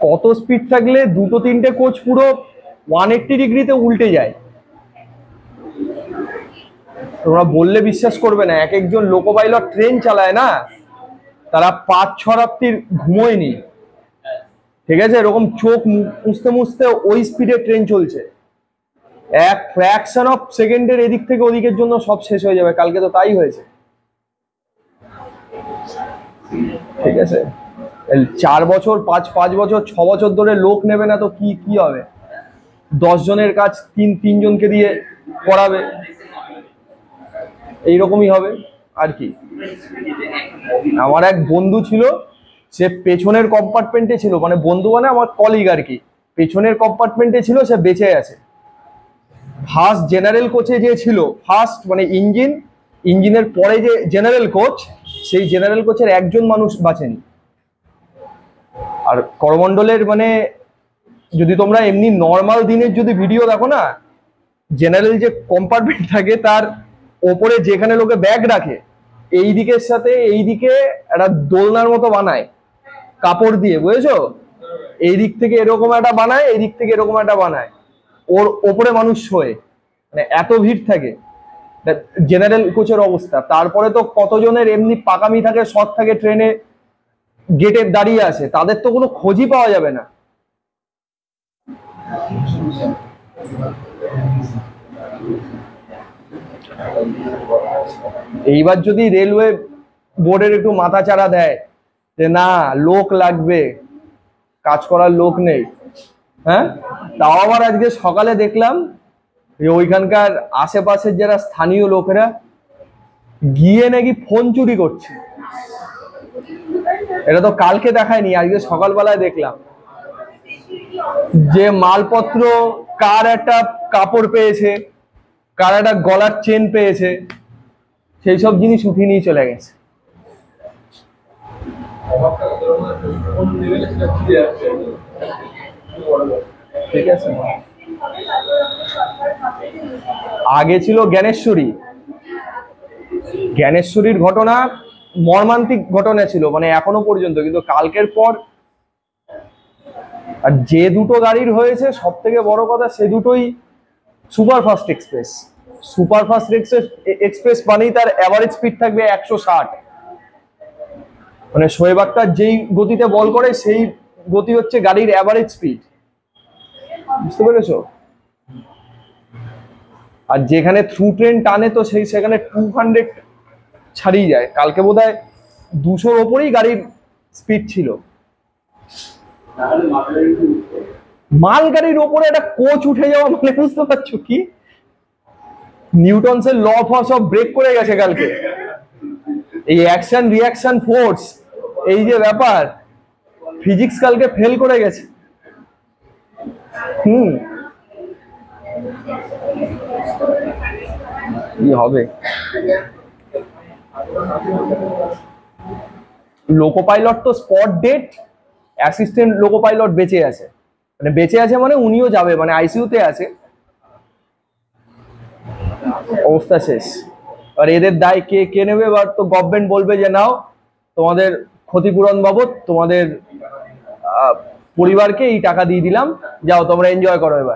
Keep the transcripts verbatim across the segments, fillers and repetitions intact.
কত স্পিড থাকলে দুটো তিনটে কোচ পুরো ওয়ান এইট্টি ডিগ্রিতে উল্টে যায়। তোমরা বললে বিশ্বাস করবে না, এক একজন লোকো পাইলট ট্রেন চালায় না, তারা পাঁচ ছ রাত্রির ঘুমোয়নি, ঠিক আছে? এরকম চোখ মুছতে মুছতে ওই স্পিডে ট্রেন চলছে, এক ফ্র্যাকশন অফ সেকেন্ডের এদিক থেকে ওদিকের জন্য সব শেষ হয়ে যাবে। কালকে তো তাই হয়েছে, ঠিক আছে? চার বছর পাঁচ পাঁচ বছর ছ বছর ধরে লোক নেবে না তো কি কি হবে? দশ জনের কাজ তিন তিনজনকে দিয়ে করাবে, এইরকমই হবে আর কি। আমার এক বন্ধু ছিল, সে পেছনের কম্পার্টমেন্টে ছিল, মানে বন্ধু মানে আমার কলিগ আর কি, পেছনের কম্পার্টমেন্টে ছিল, সে বেঁচে আছে। ফার্স্ট জেনারেল কোচে যে ছিল, ফার্স্ট মানে ইঞ্জিন ইঞ্জিনের পরে যে জেনারেল কোচ, সেই জেনারেল কোচের একজন মানুষ বাঁচেনি। আর করমণ্ডলের মানে যদি তোমরা এমনি নর্মাল দিনের যদি ভিডিও দেখো না, জেনারেল যে কম্পার্টমেন্ট থাকে তার ওপরে যেখানে লোকে ব্যাগ রাখে, এই দিকের সাথে এই দিকে একটা দোলনার মতো বানায় কাপড় দিয়ে, বুঝেছো? এই দিক থেকে এরকম একটা বানায়, এই দিক থেকে এরকম একটা বানায়, ওর ওপরে মানুষ শোয়, মানে এত ভিড় থাকে জেনারেল কোচের অবস্থা। তারপরে তো কতজনের এমনি পাকামি থাকে, শর্ট থাকে, ট্রেনে গেটে দাঁড়িয়ে আছে, তাদের তো কোনো খোঁজই পাওয়া যাবে না। এইবার যদি রেলওয়ে বোর্ডের একটু মাথা চাড়া দেয় যে না লোক লাগবে, কাজ করার লোক নেই, হ্যাঁ, তাও আবার আজকে সকালে দেখলাম যে ওইখানকার আশেপাশের যারা স্থানীয় লোকেরা গিয়ে নাকি ফোন চুরি করছে। এটা তো কালকে দেখায়নি, আজকে সকালবেলায় দেখলাম যে মালপত্র, কার একটা কাপড় পেয়েছে, কার একটা গলার চেন পেয়েছে, সেই সব জিনিস উঠিয়ে নিয়ে চলে গেছে। ঠিক আছে, আগে ছিল জ্ঞানেশ্বরী, জ্ঞানেশ্বরীর ঘটনা মর্মান্তিক ঘটনা ছিল, মানে এখনো পর্যন্ত। কিন্তু কালকের পর আর যে দুটো গাড়ির হয়েছে, সব থেকে বড় কথা সে দুটোই superfast express. Superfast express express মানেই তার অ্যাভারেজ স্পিড থাকবে একশো ষাট, মানে শোয়েব আক্তার যেই গতিতে বল করে সেই গতি হচ্ছে গাড়ির অ্যাভারেজ স্পিড, বুঝতে পেরেছো? আর যেখানে থ্রু ট্রেন টানে তো সেই সেখানে টু হান্ড্রেড ছাড়িয়ে যায়। কালকে বোধহয় দুশোর ওপরেই গাড়ির স্পিড ছিল। মাল গাড়ির ওপরে একটা কোচ উঠে যাওয়া মানে বুঝতে পারছো কি? নিউটনসের ল ফ সব ব্রেক করে গেছে কালকে। এই অ্যাকশন রিয়াকশন ফোর্স, এই যে ব্যাপার, ফিজিক্স কালকে ফেল করে গেছে। হুম, কি হবে? লোকো পাইলট তো spot dead, assistant loco pilot বেঁচে আছে, মানে বেঁচে আছে মানে উনিও যাবে, মানে আইসিইউতে আছে, অবস্থা শেষ। আর এদের দায় কে কে নেবে? এবার তো গভর্নমেন্ট বলবে যে নাও তোমাদের ক্ষতিপূরণ বাবদ তোমাদের পরিবারকে এই টাকা দিয়ে দিলাম, যাও তোমরা এনজয় করো। এবার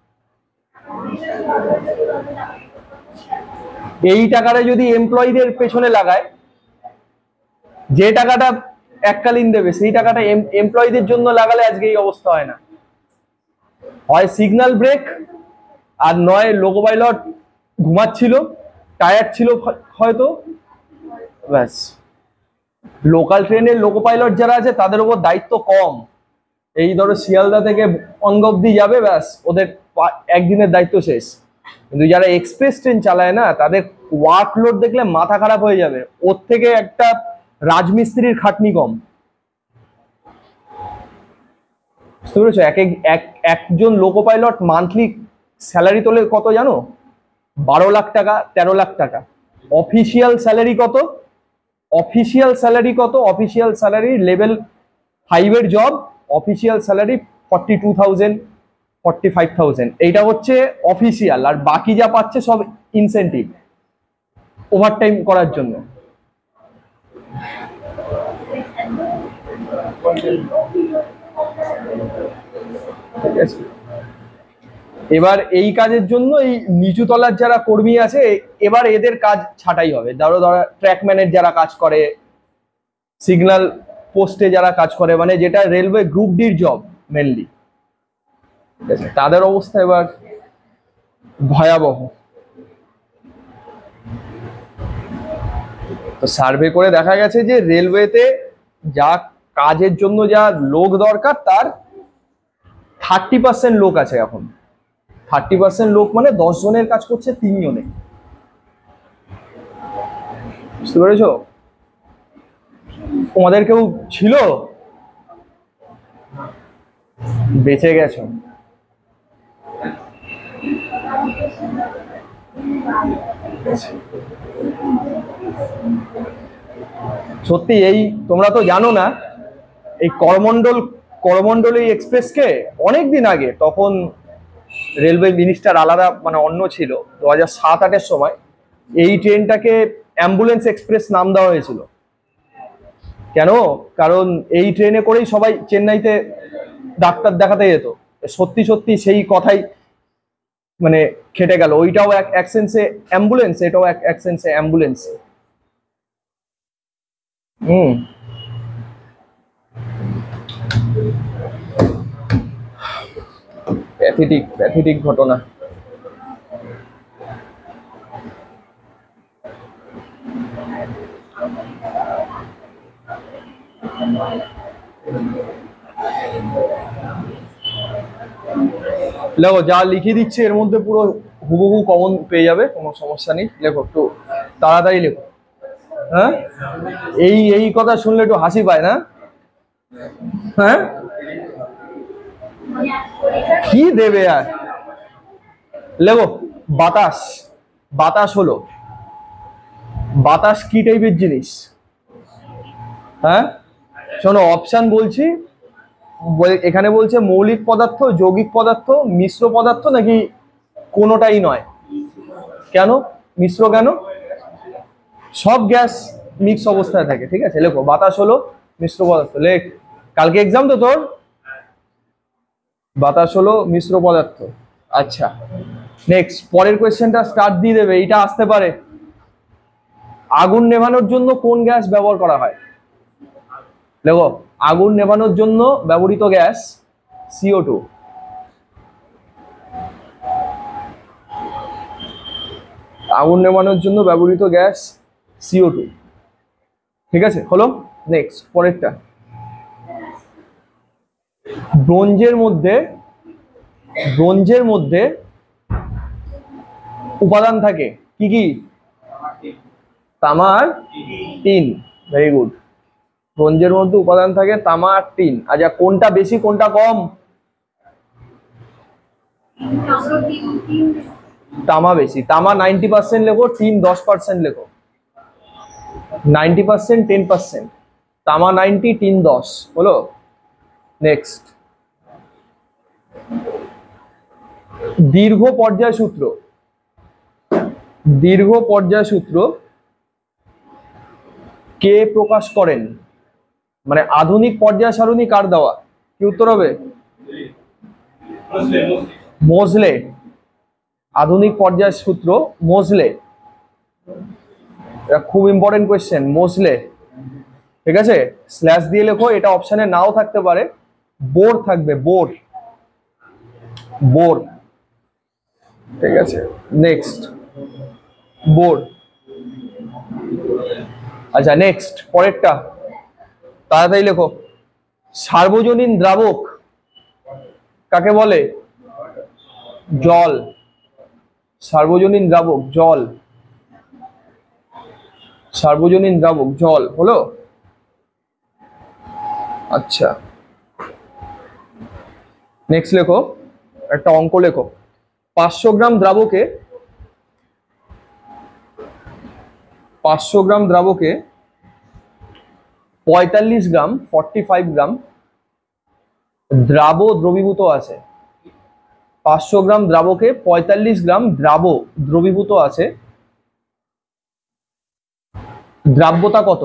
এই টাকাটা যদি এমপ্লয়ীদের পেছনে লাগায়, যে টাকাটা এককালীন দেবে সেই টাকাটা এমপ্লয়ীদের জন্য লাগালে আজকে এই অবস্থা হয় না। হয় সিগন্যাল ব্রেক, আর নয় লোকো পাইলট ঘুমাচ্ছিল, টায়ার্ড ছিল হয়তো, ব্যাস। লোকাল ট্রেনের লোকো পাইলট যারা আছে তাদের উপর দায়িত্ব কম, এই ধরো শিয়ালদা থেকে অঙ্গ অব্দি যাবে, ব্যাস ওদের একদিনের দায়িত্ব শেষ। কিন্তু যারা এক্সপ্রেস ট্রেন চালায় না, তাদের ওয়ার্কলোড দেখলে মাথা খারাপ হয়ে যাবে, ওর থেকে একটা রাজমিস্ত্রির খাটনি কম, বুঝতে পেরেছো? এক এক একজন লোকো পাইলট মান্থলি স্যালারি তোলে কত জানো? বারো লাখ টাকা, তেরো লাখ টাকা। অফিসিয়াল স্যালারি কত? অফিসিয়াল স্যালারি কত? অফিসিয়াল স্যালারি লেভেল ফাইভের job, official salary forty two thousand, forty five thousand. এইটা হচ্ছে অফিসিয়াল, আর বাকি যা পাচ্ছে সব ইনসেন্টিভ ওভারটাইম করার জন্য। ঠিক আছে, এবার এই কাজের জন্য এই নিচু তলার যারা কর্মী আছে এবার এদের কাজ ছাঁটাই হবে। ধরো ধরো ট্র্যাকম্যানের যারা কাজ করে, সিগন্যাল পোস্টে যারা কাজ করে, মানে যেটা রেলওয়ে গ্রুপ ডির জব মেনলি, ঠিক আছে, তাদের অবস্থা এবার ভয়াবহ। তো সার্ভে করে দেখা গেছে যে রেলওয়েতে যা কাজের জন্য যা লোক দরকার তার থার্টি পার্সেন্ট লোক আছে এখন। থার্টি পার্সেন্ট লোক মানে দশ জনের কাজ করছে তিন জনে, বুঝতে পেরেছো? তোমাদের কেউ ছিল, বেঁচে গেছো। সত্যি এই তোমরা তো জানো না, এই করমন্ডল করমন্ডল এই এক্সপ্রেসকে অনেক দিন আগে, তখন রেলওয়ে মিনিস্টার আলাদা মানে অন্য ছিল, দু হাজার সাত আটের সময় এই ট্রেনটাকে অ্যাম্বুলেন্স এক্সপ্রেস নাম দেওয়া হয়েছিল। কেন? কারণ এই ট্রেনে করেই সবাই চেন্নাইতে ডাক্তার দেখাতে যেত। সত্যি সত্যি সেই কথাই মানে খেটে গেল, ওইটাও এক এক সেন্সে অ্যাম্বুলেন্স, এটাও এক এক সেন্সে অ্যাম্বুলেন্স। হুম, প্যাথেটিক প্যাথেটিক ঘটনা। লেখো, যা লিখে দিচ্ছে এর মধ্যে পুরো হুবহু কমন পেয়ে যাবে, কোনো সমস্যা নেই। লেখো, একটু তাড়াতাড়ি লেখো। হ্যাঁ, এই এই কথা শুনলে একটু হাসি পায় না? হ্যাঁ, কি দেবে আর। লেখো, বাতাস। বাতাস হলো, বাতাস কি টাইপের জিনিস? হ্যাঁ, শোনো অপশন বলছি, এখানে বলছে মৌলিক পদার্থ, যৌগিক পদার্থ, মিশ্র পদার্থ, নাকি কোনোটাই নয়। কেন মিশ্র? কেন? সব গ্যাস মিক্স অবস্থায় থাকে, ঠিক আছে। লেখো, বাতাস হলো মিশ্র পদার্থ। লেখ, কালকে এক্সাম তো তোর। বাতাস হলো মিশ্র পদার্থ। আচ্ছা, নেক্সট পরের কোয়েশ্চেনটা স্টার্ট দিয়ে দেবে, এইটা আসতে পারে। আগুন নেভানোর জন্য কোন গ্যাস ব্যবহার করা হয়? দেখো, আগুন নেভানোর জন্য ব্যবহৃত গ্যাস সিও টু। আগুন নেভানোর জন্য ব্যবহৃত গ্যাস সিও টু, ঠিক আছে। হলো, নেক্সট পরেরটা। ব্রোঞ্জের মধ্যে ব্রোঞ্জের মধ্যে উপাদান থাকে কি কি? তামা আর টিন। Very good. ব্রোঞ্জের মধ্যে উপাদান থাকে তামা আর টিন। আচ্ছা, কোনটা বেশি কোনটা কম? তামা বেশি। তামা নাইনটি পার্সেন্ট লেখো, টিন দশ পার্সেন্ট লেখো। নাইনটি পার্সেন্ট টেন পার্সেন্ট, তামা নাইনটি, টিন দশ। হলো, নেক্সট। দীর্ঘ পর্যায় সূত্র। দীর্ঘ পর্যায় সূত্র কে প্রকাশ করেন? মানে আধুনিক পর্যায় সারণী কার দেওয়া? কি উত্তর হবে? মোজলে। আধুনিক পর্যায় সূত্র মোজলে। এটা খুব ইম্পর্টেন্ট কোয়েশ্চেন, মোজলে, ঠিক আছে। স্ল্যাশ দিয়ে লেখো, এটা অপশনে নাও থাকতে পারে, বোর থাকবে, বোর, বোর, ঠিক আছে। Next, bore. আচ্ছা, নেক্সট পরেরটা তাড়াতাড়ি লেখো। সার্বজনীন দ্রাবক কাকে বলে? জল। সার্বজনীন দ্রাবক জল। সার্বজনীন দ্রাবক জল। হলো, আচ্ছা, নেক্সট লেখো, একটা অঙ্ক লেখো। পাঁচশো গ্রাম দ্রাবকে পাঁচশো গ্রাম দ্রাবকে পঁয়তাল্লিশ গ্রাম ফর্টি ফাইভ গ্রাম দ্রাব দ্রবীভূত আছে। পাঁচশো গ্রাম দ্রাবকে পঁয়তাল্লিশ গ্রাম দ্রাব দ্রবীভূত আছে। দ্রাব্যতা কত?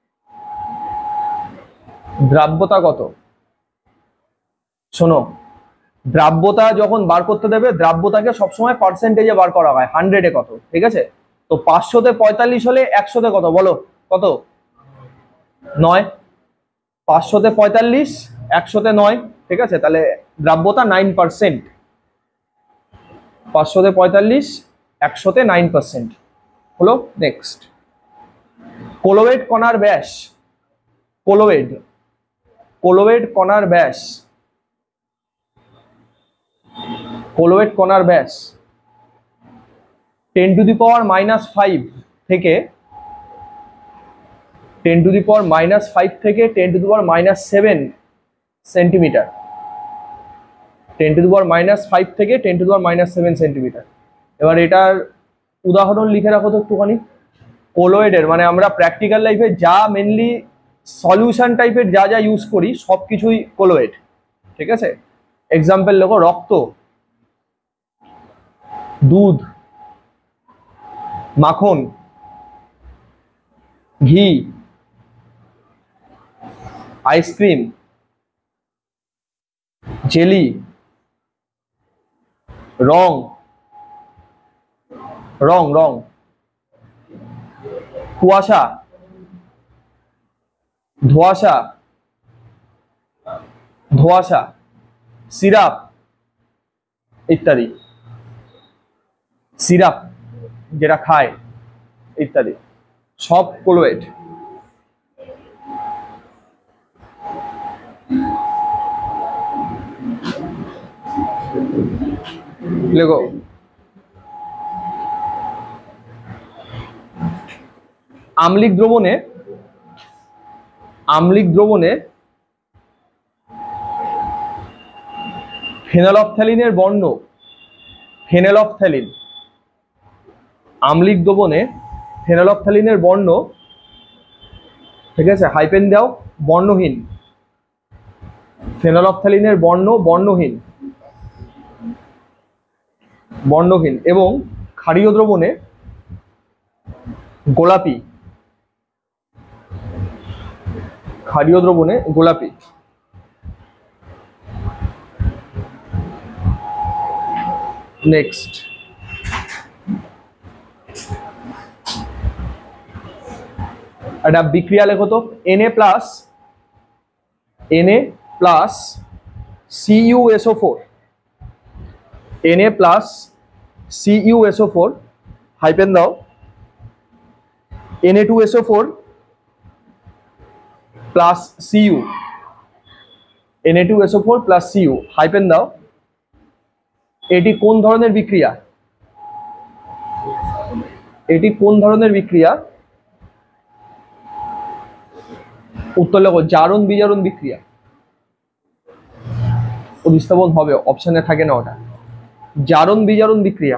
দ্রাব্যতা কত? শোনো, দ্রাব্যতা যখন বার করতে দেবে, দ্রাব্যতাকে সবসময় পার্সেন্টেজে বার করা হয়, হান্ড্রেডে কত, ঠিক আছে? তো পাঁচশোতে পঁয়তাল্লিশ হলে একশোতে কত বলো, কত? নয়। পাঁচশোতে পঁয়তাল্লিশ, একশোতে নয়, ঠিক আছে? তাহলে দ্রাব্যতা নাইন পার্সেন্ট। পাঁচশোতে পঁয়তাল্লিশ, একশোতে নাইন পার্সেন্ট হলো। নেক্সট, কোলোয়েড কণার ব্যাস, কোলোয়েড কোলোয়েড কণার ব্যাস, কোলোয়েড কণার ব্যাস ten to the power minus five থেকে ten to the power minus five থেকে ten to the power minus seven centimetre. Ten to the power minus five থেকে ten to the power minus seven centimetre. এবার এটার উদাহরণ লিখে রাখো তো একটুখানি। কোলোয়েডের মানে আমরা প্র্যাকটিক্যাল লাইফে যা মেনলি সলিউশন টাইপের যা যা ইউজ করি সব কিছুই কোলোয়েড, ঠিক আছে? এক্সাম্পল লেখো, রক্ত, দুধ, মাখন, ঘি, আইসক্রিম, জেলি, রং রং রং কুয়াশা, ধোঁয়াশা ধোঁয়াশা সিরাপ ইত্যাদি, সিরাপ যেটা খায় ইত্যাদি, সব কোলোয়েড। লেখো, আম্লিক দ্রবণে আম্লিক দ্রবণে ফেনলফথ্যালিনের বর্ণ, ফেনলফথ্যালিন আম্লিক দ্রবণে ফেনলফথ্যালিনের বর্ণ, ঠিক আছে, হাইপেন দাও, বর্ণহীন। ফেনলফথ্যালিনের বর্ণ বর্ণহীন বর্ণহীন এবং ক্ষারীয় দ্রবণে গোলাপি, ক্ষারীয় দ্রবণে গোলাপি। নেক্সট, একটা বিক্রিয়া লেখো তো, Na plus Na plus CUSO four, Na plus CUSO four, hyphen দাও, N A two S O four plus CU, N A two S O four plus CU, hyphen দাও। এটি কোন ধরনের বিক্রিয়া? এটি কোন ধরনের বিক্রিয়া? উত্তর লেখো, জারণ বিজারণ বিক্রিয়া। প্রতিস্থাপন হবে, অপশনে থাকে না ওটা, জারণ বিজারণ বিক্রিয়া।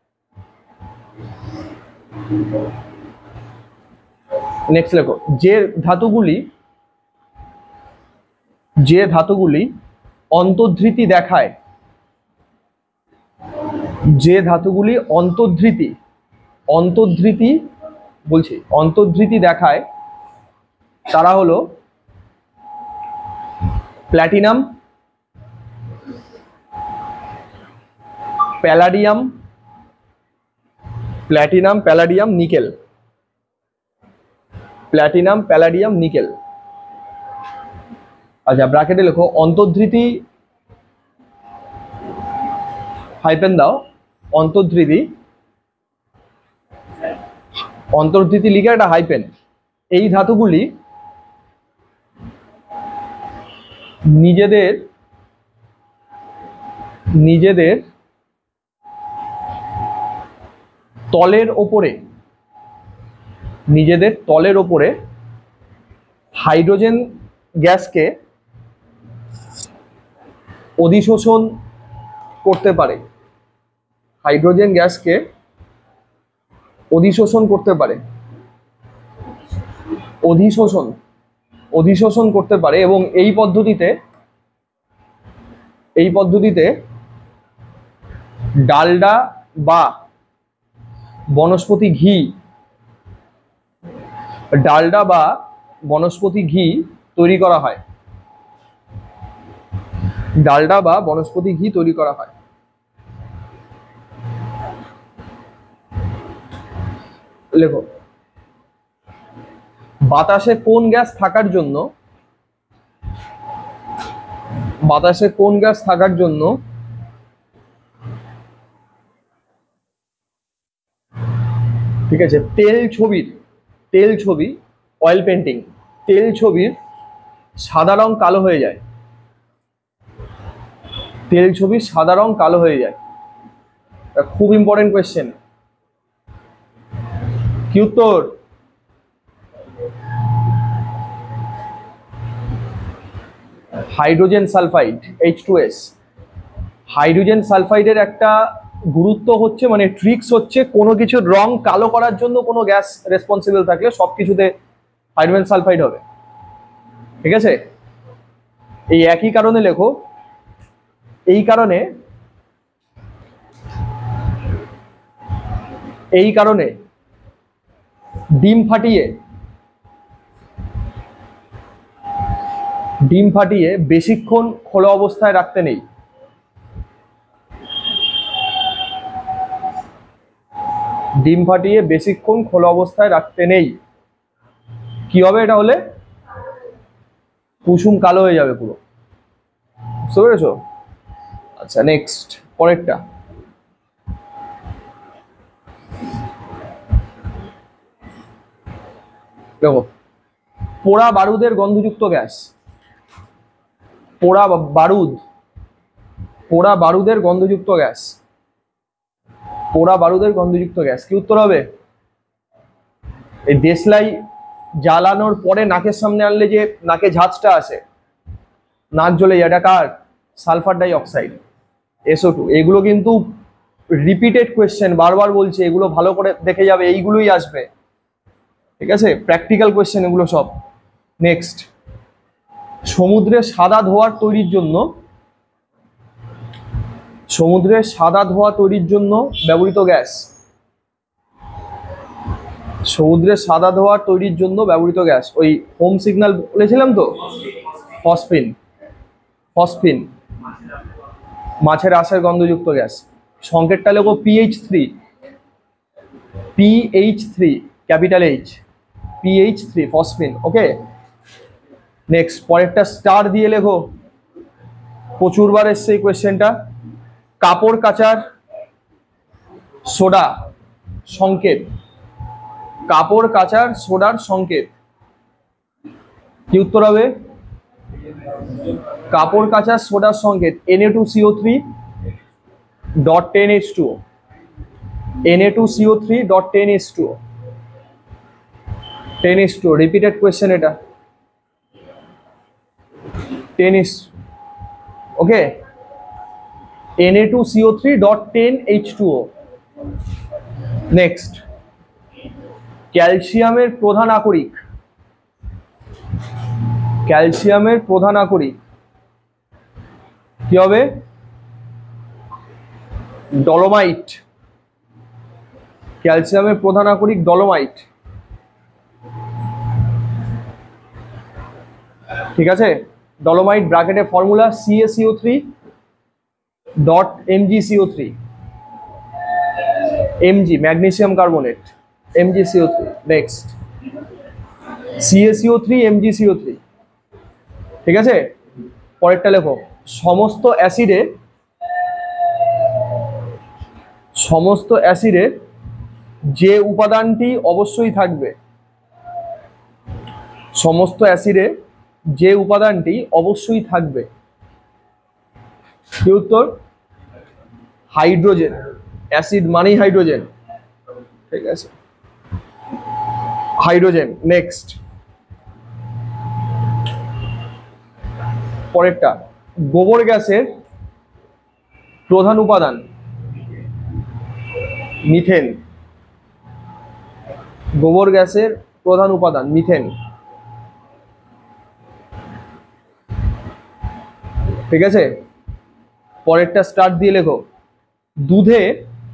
নেক্সট লেখো, যে ধাতুগুলি যে ধাতুগুলি অন্তর্ধৃতি দেখায়, যে ধাতুগুলি অন্তর্ধৃতি অন্তর্ধৃতি বলছি অন্তর্ধৃতি দেখায় তারা হলো platinum, palladium, platinum palladium nickel, platinum palladium nickel. আচ্ছা, ব্র্যাকেটে লেখো অন্তর্ধৃতি, হাইপেন দাও, অন্তর্ধৃতি অন্তর্ধৃতি লিখে একটা হাইপেন। এই ধাতুগুলি নিজেদের নিজেদের তলের ওপরে নিজেদের তলের ওপরে হাইড্রোজেন গ্যাসকে অধিশোষণ করতে পারে, হাইড্রোজেন গ্যাসকে অধিশোষণ করতে পারে অধিশোষণ অধিশোষণ করতে পারে এবং এই পদ্ধতিতে এই পদ্ধতিতে ডালডা বা বনস্পতি ঘি ডালডা বা বনস্পতি ঘি তৈরি করা হয়। ডালডা বা বনস্পতি ঘি তৈরি করা হয়। লেখো, বাতাসে কোন গ্যাস থাকার জন্য বাতাসে কোন গ্যাস থাকার জন্য ঠিক আছে, তেল ছবির তেল ছবি অয়েল পেন্টিং, তেল ছবির সাদা রং কালো হয়ে যায়? তেল ছবির সাদা রং কালো হয়ে যায়, খুব ইম্পর্টেন্ট কোয়েশ্চেন। কি উত্তর? Hydrogen sulphide, H two S. Hydrogen সালফাইডের একটা গুরুত্ব হচ্ছে, মানে ট্রিক্স হচ্ছে, কোনো কিছুর রং কালো করার জন্য কোনো গ্যাস রেসপন্সিবল থাকলে সব কিছুতে হাইড্রোজেন সালফাইড হবে। ঠিক আছে, এই একই কারণে লেখো, এই কারণে এই কারণে ডিম ফাটিয়ে ডিম ফাটিয়ে বেশিক্ষণ খোলা অবস্থায় রাখতে নেই। ডিম ফাটিয়ে বেশিক্ষণ খোলা অবস্থায় রাখতে নেই। কি হবে এটা হলে? কুসুম কালো হয়ে যাবে পুরো, বুঝতে পেরেছো? আচ্ছা, নেক্সট, পরেরটা। দেখো, পোড়া বারুদের গন্ধযুক্ত গ্যাস, পোড়া বারুদ পোড়া বারুদের গন্ধযুক্ত গ্যাস পোড়া বারুদের গন্ধযুক্ত গ্যাস কি উত্তর হবে? এই দেশলাই জ্বালানোর পরে নাকের সামনে আনলে যে নাকে ঝাঁঝটা আসে, নাক জ্বলে যায়, এটা কার? Sulphur dioxide, SO two. এগুলো কিন্তু রিপিটেড কোয়েশ্চেন, বারবার বলছে, এগুলো ভালো করে দেখে যাবে, এইগুলোই আসবে। ঠিক আছে, প্র্যাকটিক্যাল কোয়েশ্চেন এগুলো সব। নেক্সট, সমুদ্রে সাদা ধোঁয়ার তৈরির জন্য সমুদ্রের সাদা ধোঁয়া তৈরির জন্য ব্যবহৃত গ্যাস সমুদ্রের সাদা ধোঁয়া তৈরির জন্য ব্যবহৃত গ্যাস ওই হোম সিগন্যাল বলেছিলাম তো, ফসফিন ফসফিন মাছের আঁশের গন্ধযুক্ত গ্যাস। সংকেতটা লেখো PH three, PH three, capital H, PH three, phosphine. Okay, next, পরেরটা স্টার দিয়ে লেখো, প্রচুরবার এসছে এই কোয়েশ্চেনটা। কাপড় কাচার সোডা সংকেত, কাপড় কাচার সোডার সংকেত কি উত্তর হবে? কাপড় কাচার সোডার সংকেত N A two C O three dot ten H two O, N A two C O three dot ten H two O, ten H two O. Repeated question এটা, ten H, okay, N A two C O three dot ten H two O. Next, ক্যালসিয়ামের প্রধান আকরিক ক্যালসিয়ামের প্রধান আকরিক কি হবে? Dolomite. ক্যালসিয়ামের প্রধান আকরিক ডলোমাইট। ঠিক আছে, ডলোমাইট ব্র্যাকেটে formula C A C O three dot M G C O three, MG magnesium carbonate, M G C O three. Next, C A C O three, M G C O three. ঠিক আছে, পরেরটা লেখো, সমস্ত অ্যাসিডে সমস্ত অ্যাসিডে যে উপাদানটি অবশ্যই থাকবে সমস্ত অ্যাসিডে যে উপাদানটি অবশ্যই থাকবে কি উত্তর? হাইড্রোজেন। অ্যাসিড মানেই হাইড্রোজেন। ঠিক আছে, হাইড্রোজেন। নেক্সট, পরেরটা, গোবর গ্যাসের প্রধান উপাদান মিথেন। গোবর গ্যাসের প্রধান উপাদান মিথেন। ঠিক আছে, পরেরটা স্টার্ট দিয়ে লেখো, দুধে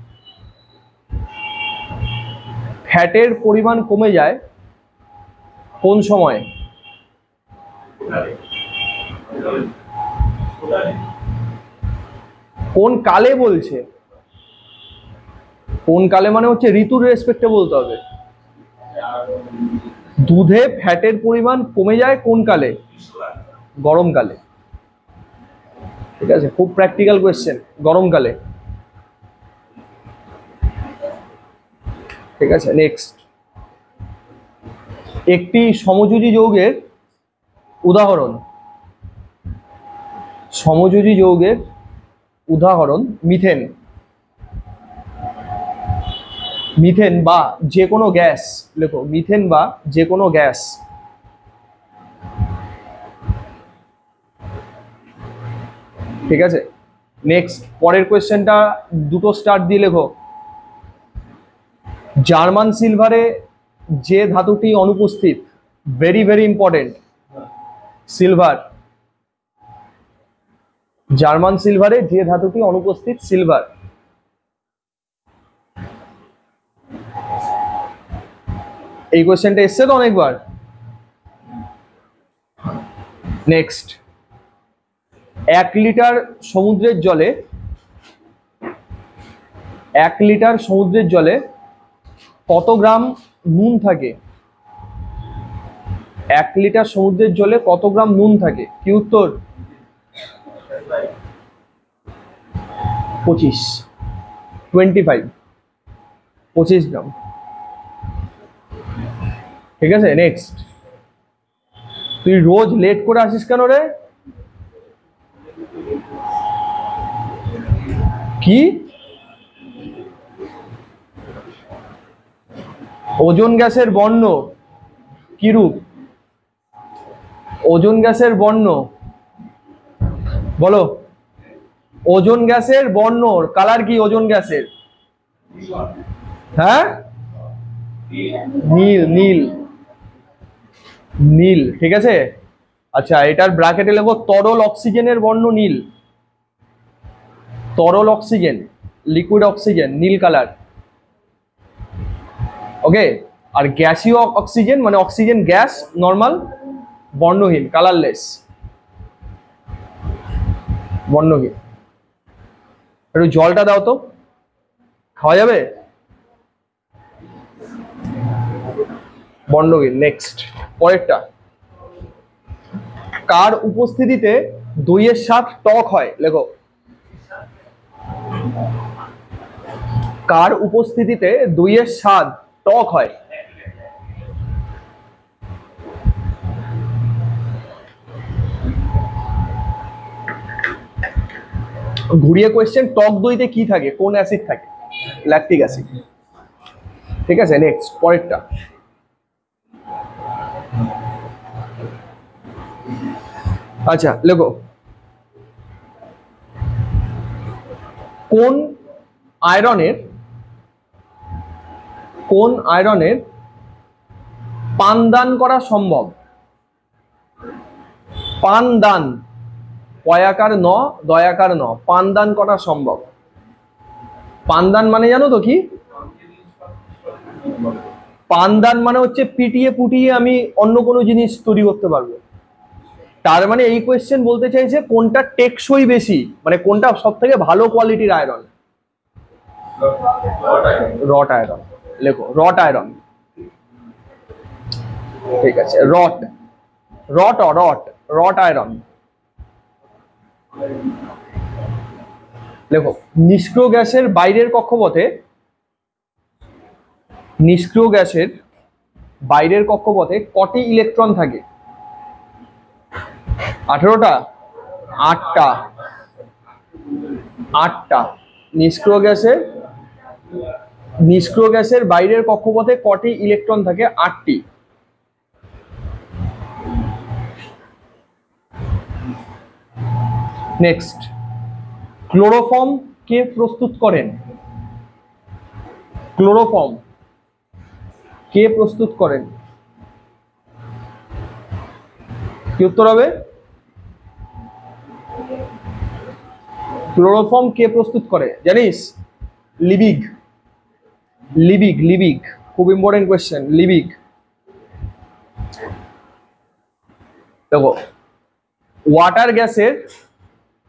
ফ্যাটের পরিমাণ কমে যায় কোন সময়? কোন কালে বলছে, কোন কালে মানে হচ্ছে ঋতুর রেসপেক্টে বলতে হবে। দুধে ফ্যাটের পরিমাণ কমে যায় কোন কালে? গরমকালে। ঠিক আছে, খুব প্র্যাকটিক্যাল কোয়েশ্চেন, গরমকালে। ঠিক আছে, নেক্সট। একটি সমযোজী যৌগের উদাহরণ, সমযোজী যৌগের উদাহরণ মিথেন। মিথেন বা যে কোনো গ্যাস, লেখো মিথেন বা যে কোনো গ্যাস। ঠিক আছে, নেক্সট পরের কোয়েশ্চেনটা দুটো স্টার দিয়ে লেখো। জার্মান সিলভারে যে ধাতুটি অনুপস্থিত, very very important, silver. German সিলভারে যে ধাতুটি অনুপস্থিত, সিলভার। এই কোয়েশ্চেনটা এসছে তো অনেকবার। নেক্সট, এক লিটার সমুদ্রের জলে, এক লিটার সমুদ্রের জলে কত গ্রাম নুন থাকে? এক লিটার সমুদ্রের জলে কত গ্রাম নুন থাকে? কি উত্তর? পঁচিশ, টোয়েন্টি ফাইভ, পঁচিশ গ্রাম। ঠিক আছে, নেক্সট। তুই রোজ লেট করে আসিস কেন রে? কি? ওজোন গ্যাসের বর্ণ কি রূপ? ওজোন গ্যাসের বর্ণ বলো। ওজোন গ্যাসের বর্ণ কালার কি ওজোন গ্যাসের? হ্যাঁ, নীল, নীল, নীল। ঠিক আছে, আচ্ছা এটার ব্র্যাকেটে লেখো তরল অক্সিজেনের বর্ণ নীল। তরল অক্সিজেন, লিকুইড অক্সিজেন, নীল কালার। ওকে, আর গ্যাসীয় অক্সিজেন মানে অক্সিজেন গ্যাস নর্মাল, বর্ণহীন, কালারলেস, বর্ণহীন। একটু জলটা দাও তো, খাওয়া যাবে? বর্ণহীন। নেক্সট পরেরটা, কার উপস্থিতিতে দইয়ের স্বাদ টক হয়? লেখো, কার উপস্থিতিতে দইয়ের স্বাদ টক হয়? ঘুরিয়ে কোয়েশ্চেন, টক দইতে কি থাকে? কোন অ্যাসিড থাকে? Lactic acid. ঠিক আছে, নেক্সট পরেরটা, আচ্ছা লেখো, কোন আয়রনের, কোন আয়রনের পানদান করা সম্ভব? পানদান, পয়াকার ন, দয়াকার ন, পানদান করা সম্ভব। পানদান মানে জানো তো কি? পানদান মানে হচ্ছে পিটিয়ে পুটিয়ে আমি অন্য কোনো জিনিস তৈরি করতে পারবো। তার মানে এই কোয়েশ্চেন বলতে চাইছে কোনটা টেকসই বেশি, মানে কোনটা সব থেকে ভালো কোয়ালিটির আয়রন? রট আয়রন। লেখো রট আয়রন। ঠিক আছে, রট, রট রট রট আয়রন। লেখো, নিষ্ক্রিয় গ্যাসের বাইরের কক্ষপথে, নিষ্ক্রিয় গ্যাসের বাইরের কক্ষপথে কটি ইলেকট্রন থাকে? আঠেরোটা? আটটা, আটটা। নিষ্ক্রিয় গ্যাসের, নিষ্ক্রিয় গ্যাসের বাইরের কক্ষপথে কটি ইলেকট্রন থাকে? আটটি। নেক্সট, ক্লোরোফর্ম কে প্রস্তুত করেন? ক্লোরোফর্ম কে প্রস্তুত করেন? কি উত্তর হবে? ক্লোরোফর্ম কে প্রস্তুত করে জানিস? লিবিগ, লিবিগ, লিবিগ। খুব ইম্পর্টেন্ট কোয়েশ্চেন, লিবিগ। দেখো, ওয়াটার গ্যাসের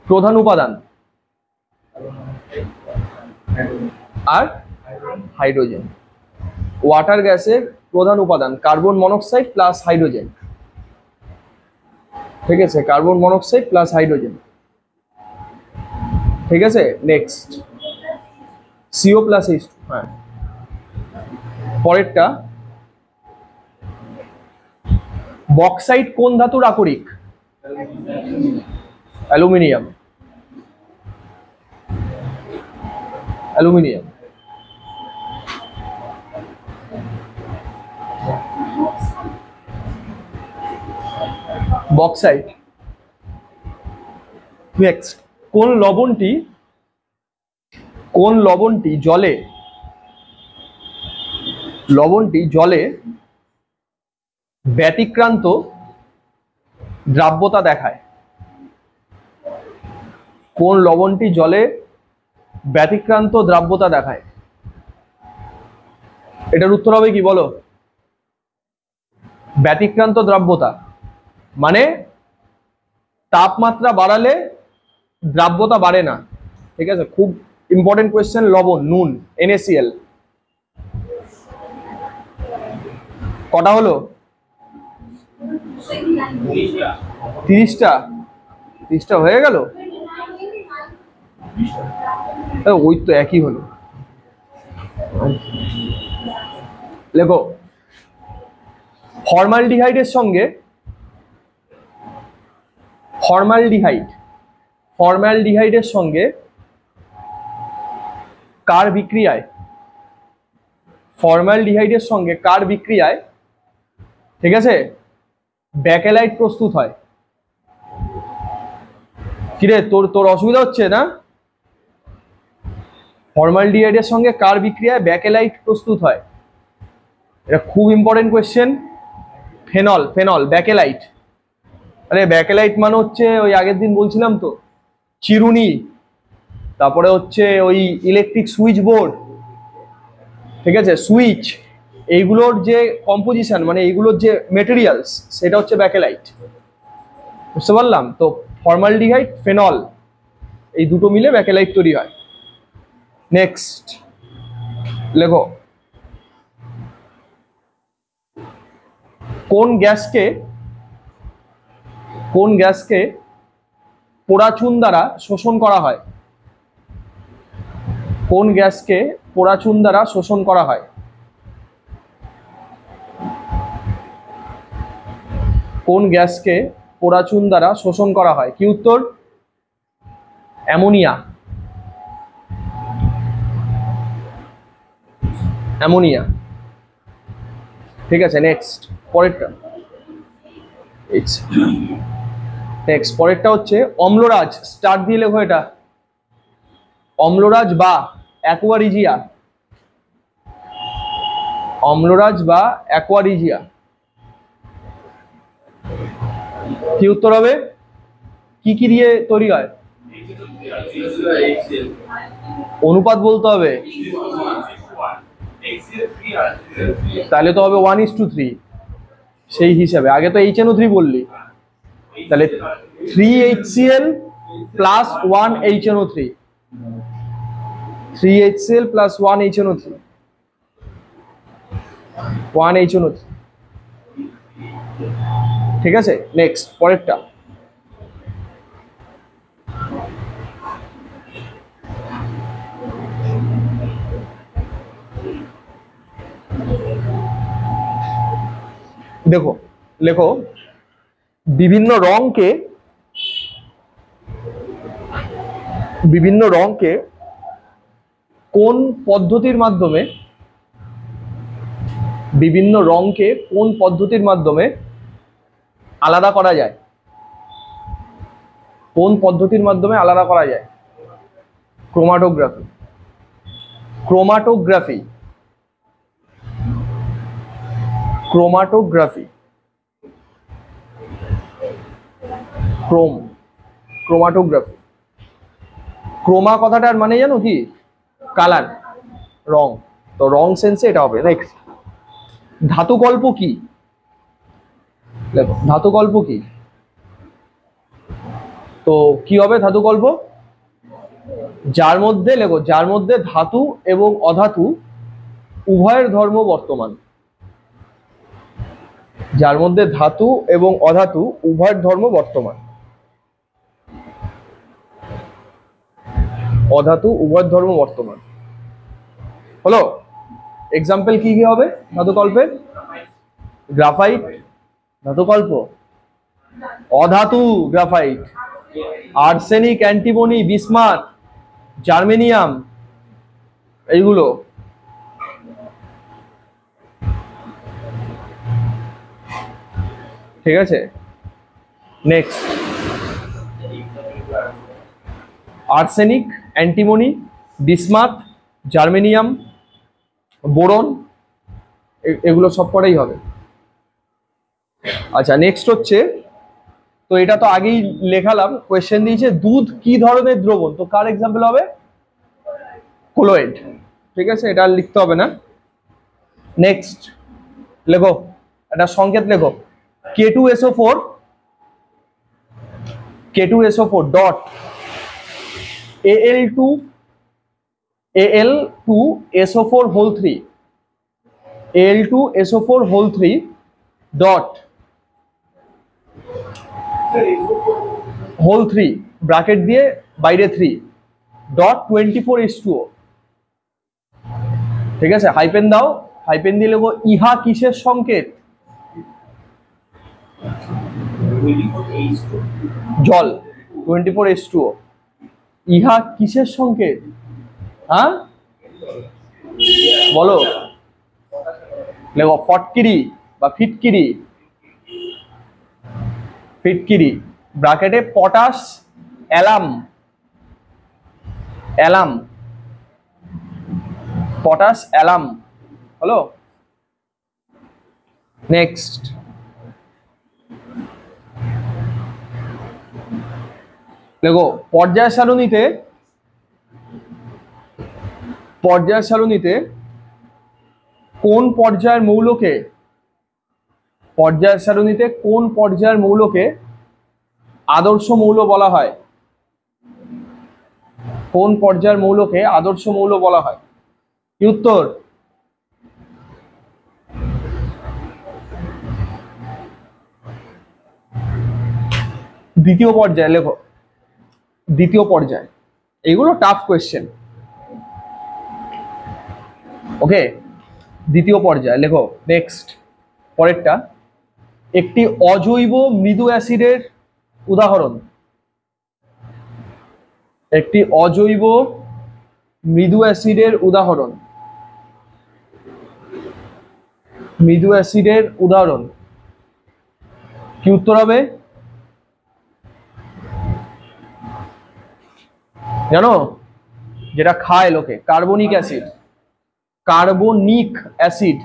প্রধান উপাদান আর হাইড্রোজেন। ওয়াটার গ্যাসের প্রধান উপাদান কার্বন মনোক্সাইড প্লাস হাইড্রোজেন, ঠিক আছে, কার্বন মনোক্সাইড প্লাস হাইড্রোজেন, ঠিক আছে। Next CO plus H two. হ্যাঁ, পরেরটা বক্সাইট কোন ধাতুর আকরিক? Aluminium, aluminium. বক্সাইট। নেক্সট কোন লবণটি কোন লবণটি জলে লবণটি জলে ব্যতিক্রান্ত দ্রাব্যতা দেখায়? কোন লবণটি জলে ব্যতিক্রান্ত দ্রাব্যতা দেখায়? এটার উত্তর হবে কি বলো? ব্যতিক্রান্ত দ্রাব্যতা মানে তাপমাত্রা বাড়ালে দ্রাব্যতা বাড়ে না, ঠিক আছে। খুব ইম্পর্টেন্ট কোয়েশ্চেন। লবণ, নুন, এনএসিএল। কটা হলো? তিরিশটা তিরিশটা হয়ে গেল। ওই তো একই হলো। লেখো ফর্মালডিহাইডের সঙ্গে ফর্মালডিহাইড ফর্মালডিহাইডের সঙ্গে কার বিক্রিয়ায় ফর্মালডিহাইডের সঙ্গে কার বিক্রিয়ায় ঠিক আছে ব্যাকেলাইট প্রস্তুত হয়? কিরে তোর তোর অসুবিধা হচ্ছে না? ফর্মালডিহাইডের সঙ্গে কার বিক্রিয়ায় ব্যাকেলাইট প্রস্তুত হয়? এটা খুব important question. Phenol, phenol, bakelite. আরে ব্যাকেলাইট মানে হচ্ছে ওই আগের দিন বলছিলাম তো, চিরুনি, তারপরে হচ্ছে ওই ইলেকট্রিক সুইচ বোর্ড, ঠিক আছে, সুইচ, এইগুলোর যে কম্পোজিশন মানে এইগুলোর যে মেটেরিয়ালস সেটা হচ্ছে ব্যাকেলাইট। বুঝতে পারলাম তো? ফর্মালডিহাইড, ফেনল, এই দুটো মিলে ব্যাকেলাইট তৈরি হয়। নেক্সট লেখো কোন গ্যাসকে কোন গ্যাসকে পোড়াচুন দ্বারা শোষণ করা হয়? কোন গ্যাসকে পোড়াচুন দ্বারা শোষণ করা হয়? কোন গ্যাসকে পোড়াচুন দ্বারা শোষণ করা হয়? কি উত্তর? অ্যামোনিয়া, অ্যামোনিয়া, ঠিক আছে। নেক্সট পরেরটা নেক্সট পরেরটা হচ্ছে অম্লরাজ। স্টার দিয়ে লেখো এটা। অম্লরাজ বা অ্যাকোয়ারিজিয়া, অম্লরাজ বা অ্যাকোয়ারিজিয়া, কি উত্তর হবে? কি কি দিয়ে তৈরি হয়? অনুপাত বলতে হবে, তাহলে তো হবে ওয়ান ইস টু থ্রি। সেই হিসাবে আগে তো এইচ এন ও থ্রি বললি, তাহলে three H C L plus one H N O three, three H C L plus one H N O three, one H N O three, ঠিক আছে। Next পরেরটা দেখো, লেখো বিভিন্ন রঙকে বিভিন্ন রঙকে কোন পদ্ধতির মাধ্যমে বিভিন্ন রঙকে কোন পদ্ধতির মাধ্যমে আলাদা করা যায়? কোন পদ্ধতির মাধ্যমে আলাদা করা যায়? Chromatography, chromatography, chromatography, chrome, chromatography. Chroma কথাটার মানে জানো কি? কালার, রং। তো রং সেন্সে এটা হবে। নেক্সট ধাতুকল্প কি? দেখো ধাতুকল্প কি? তো কি হবে ধাতুকল্প? যার মধ্যে লেখো, যার মধ্যে ধাতু এবং অধাতু উভয়ের ধর্ম বর্তমান। যার মধ্যে ধাতু এবং অধাতু উভয়ের ধর্ম বর্তমান। অধাতু উভয়ের ধর্ম বর্তমান হলো। এক্সাম্পল কি কি হবে ধাতুকল্পের? গ্রাফাইট ধাতুকল্প, অধাতু graphite, arsenic, antimony, bismuth, germanium, এইগুলো। ঠিক আছে, next arsenic, antimony, bismuth, germanium, boron, এগুলো সব কটাই হবে। আচ্ছা নেক্সট হচ্ছে, তো এটা তো আগেই লেখালাম, কোয়েশ্চেন দিয়েছে দুধ কি ধরনের দ্রবণ, তো কার এক্সাম্পল হবে? কোলোয়েড। ঠিক আছে, এটা লিখতে হবে না। নেক্সট লেখো, একটা সংকেত লেখো, K two S O four, K two S O four dot A L two A L two S O four whole three, A L two S O four whole three dot whole three bracket দিয়ে বাইরে three dot twenty four S two O. ঠিক আছে, hyphen দাও, hyphen দিয়ে লেখো ইহা কিসের সংকেত? জল, twenty four S two O. ইহা কিসের সংকেত? হ্যাঁ বলো, লেখো ফটকিরি বা ফিটকিরি, ফিটকিরি ব্র্যাকেটে potash alum, alum, potash alum হলো। নেক্সট দেখো, পর্যায় সারণীতে, পর্যায় সারণীতে কোন পর্যায়ের মৌলকে, পর্যায় সারণীতে কোন পর্যায়ের মৌলকে আদর্শ মৌল বলা হয়? কোন পর্যায়ের মৌলকে আদর্শ মৌল বলা হয়? কি উত্তর? দ্বিতীয় পর্যায়ে লেখো, দ্বিতীয় পর্যায়। এইগুলো টাফ কোয়েশ্চেন, ওকে। দ্বিতীয় পর্যায়ে লেখো। নেক্সট পরেরটা, একটি অজৈব মৃদু অ্যাসিডের উদাহরণ। একটি অজৈব মৃদু অ্যাসিডের উদাহরণ, মৃদু অ্যাসিডের উদাহরণ কি উত্তর হবে জানো? যেটা খায় লোকে, carbonic acid, carbonic acid,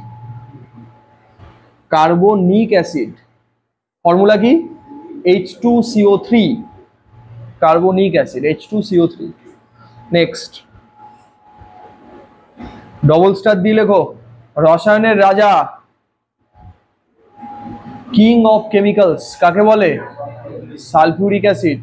carbonic acid formula কি? H two C O three, carbonic acid H two C O three. Next double star দিয়ে লেখো, রসায়নের রাজা, কিং অফ কেমিক্যালস কাকে বলে? Sulphuric acid.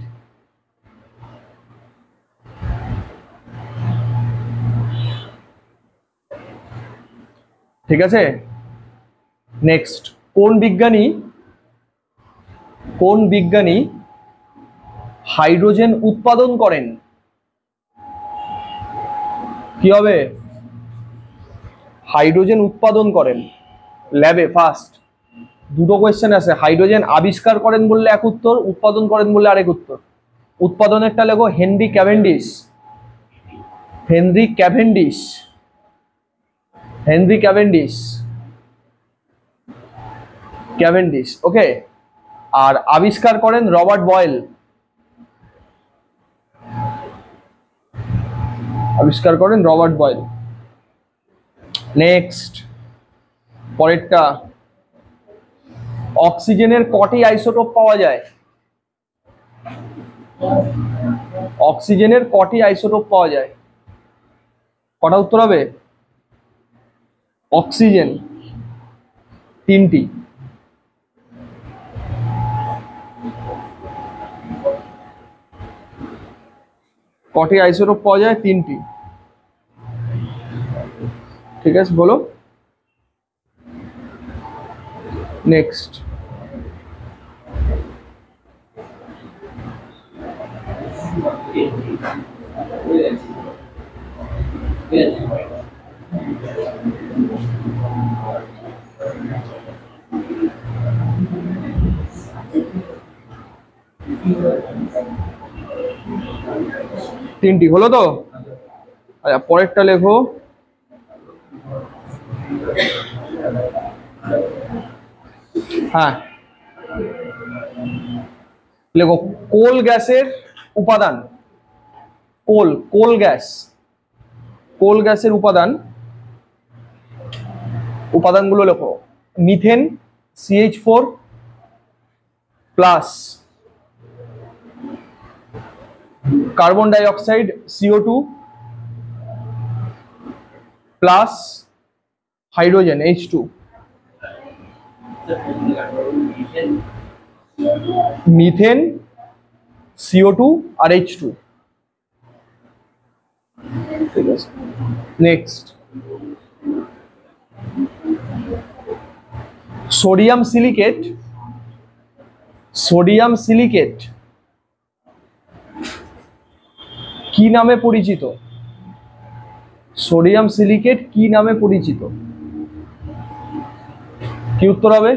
ঠিক আছে, নেক্সট কোন বিজ্ঞানী, কোন বিজ্ঞানী হাইড্রোজেন উৎপাদন করেন? কি হবে? হাইড্রোজেন উৎপাদন করেন ল্যাবে ফার্স্ট। দুটো কোয়েশ্চেন আছে, হাইড্রোজেন আবিষ্কার করেন বললে এক উত্তর, উৎপাদন করেন বললে আরেক উত্তর। উৎপাদনেরটা লেখো Henry Cavendish, Henry Cavendish, Henry Cavendish, Cavendish okay. আর আবিষ্কার করেন রবার্ট বয়েল, আবিষ্কার করেন রবার্ট বয়েল। নেক্সট পরেরটা, অক্সিজেনের কটি আইসোটোপ পাওয়া যায়? অক্সিজেনের কটি আইসোটোপ পাওয়া যায়? কটা উত্তর হবে? অক্সিজেন তিনটি। কটি আইসোটোপ পাওয়া যায়? তিনটি। ঠিক আছে, বলো নেক্সট। তিনটি হলো তো? আচ্ছা, পরেরটা লেখো। হ্যাঁ, লেখো কোল গ্যাসের উপাদান। কোল কোল গ্যাস কোল গ্যাসের উপাদান উপাদানগুলো লেখো। Methane CH four plus carbon dioxide CO two plus hydrogen H two. Methane CO two আর এইচ টু। ঠিক আছে, next. Sodium silicate sodium silicate কি নামে পরিচিত? সোডিয়াম সিলিকেট কি নামে পরিচিত? কি উত্তর হবে?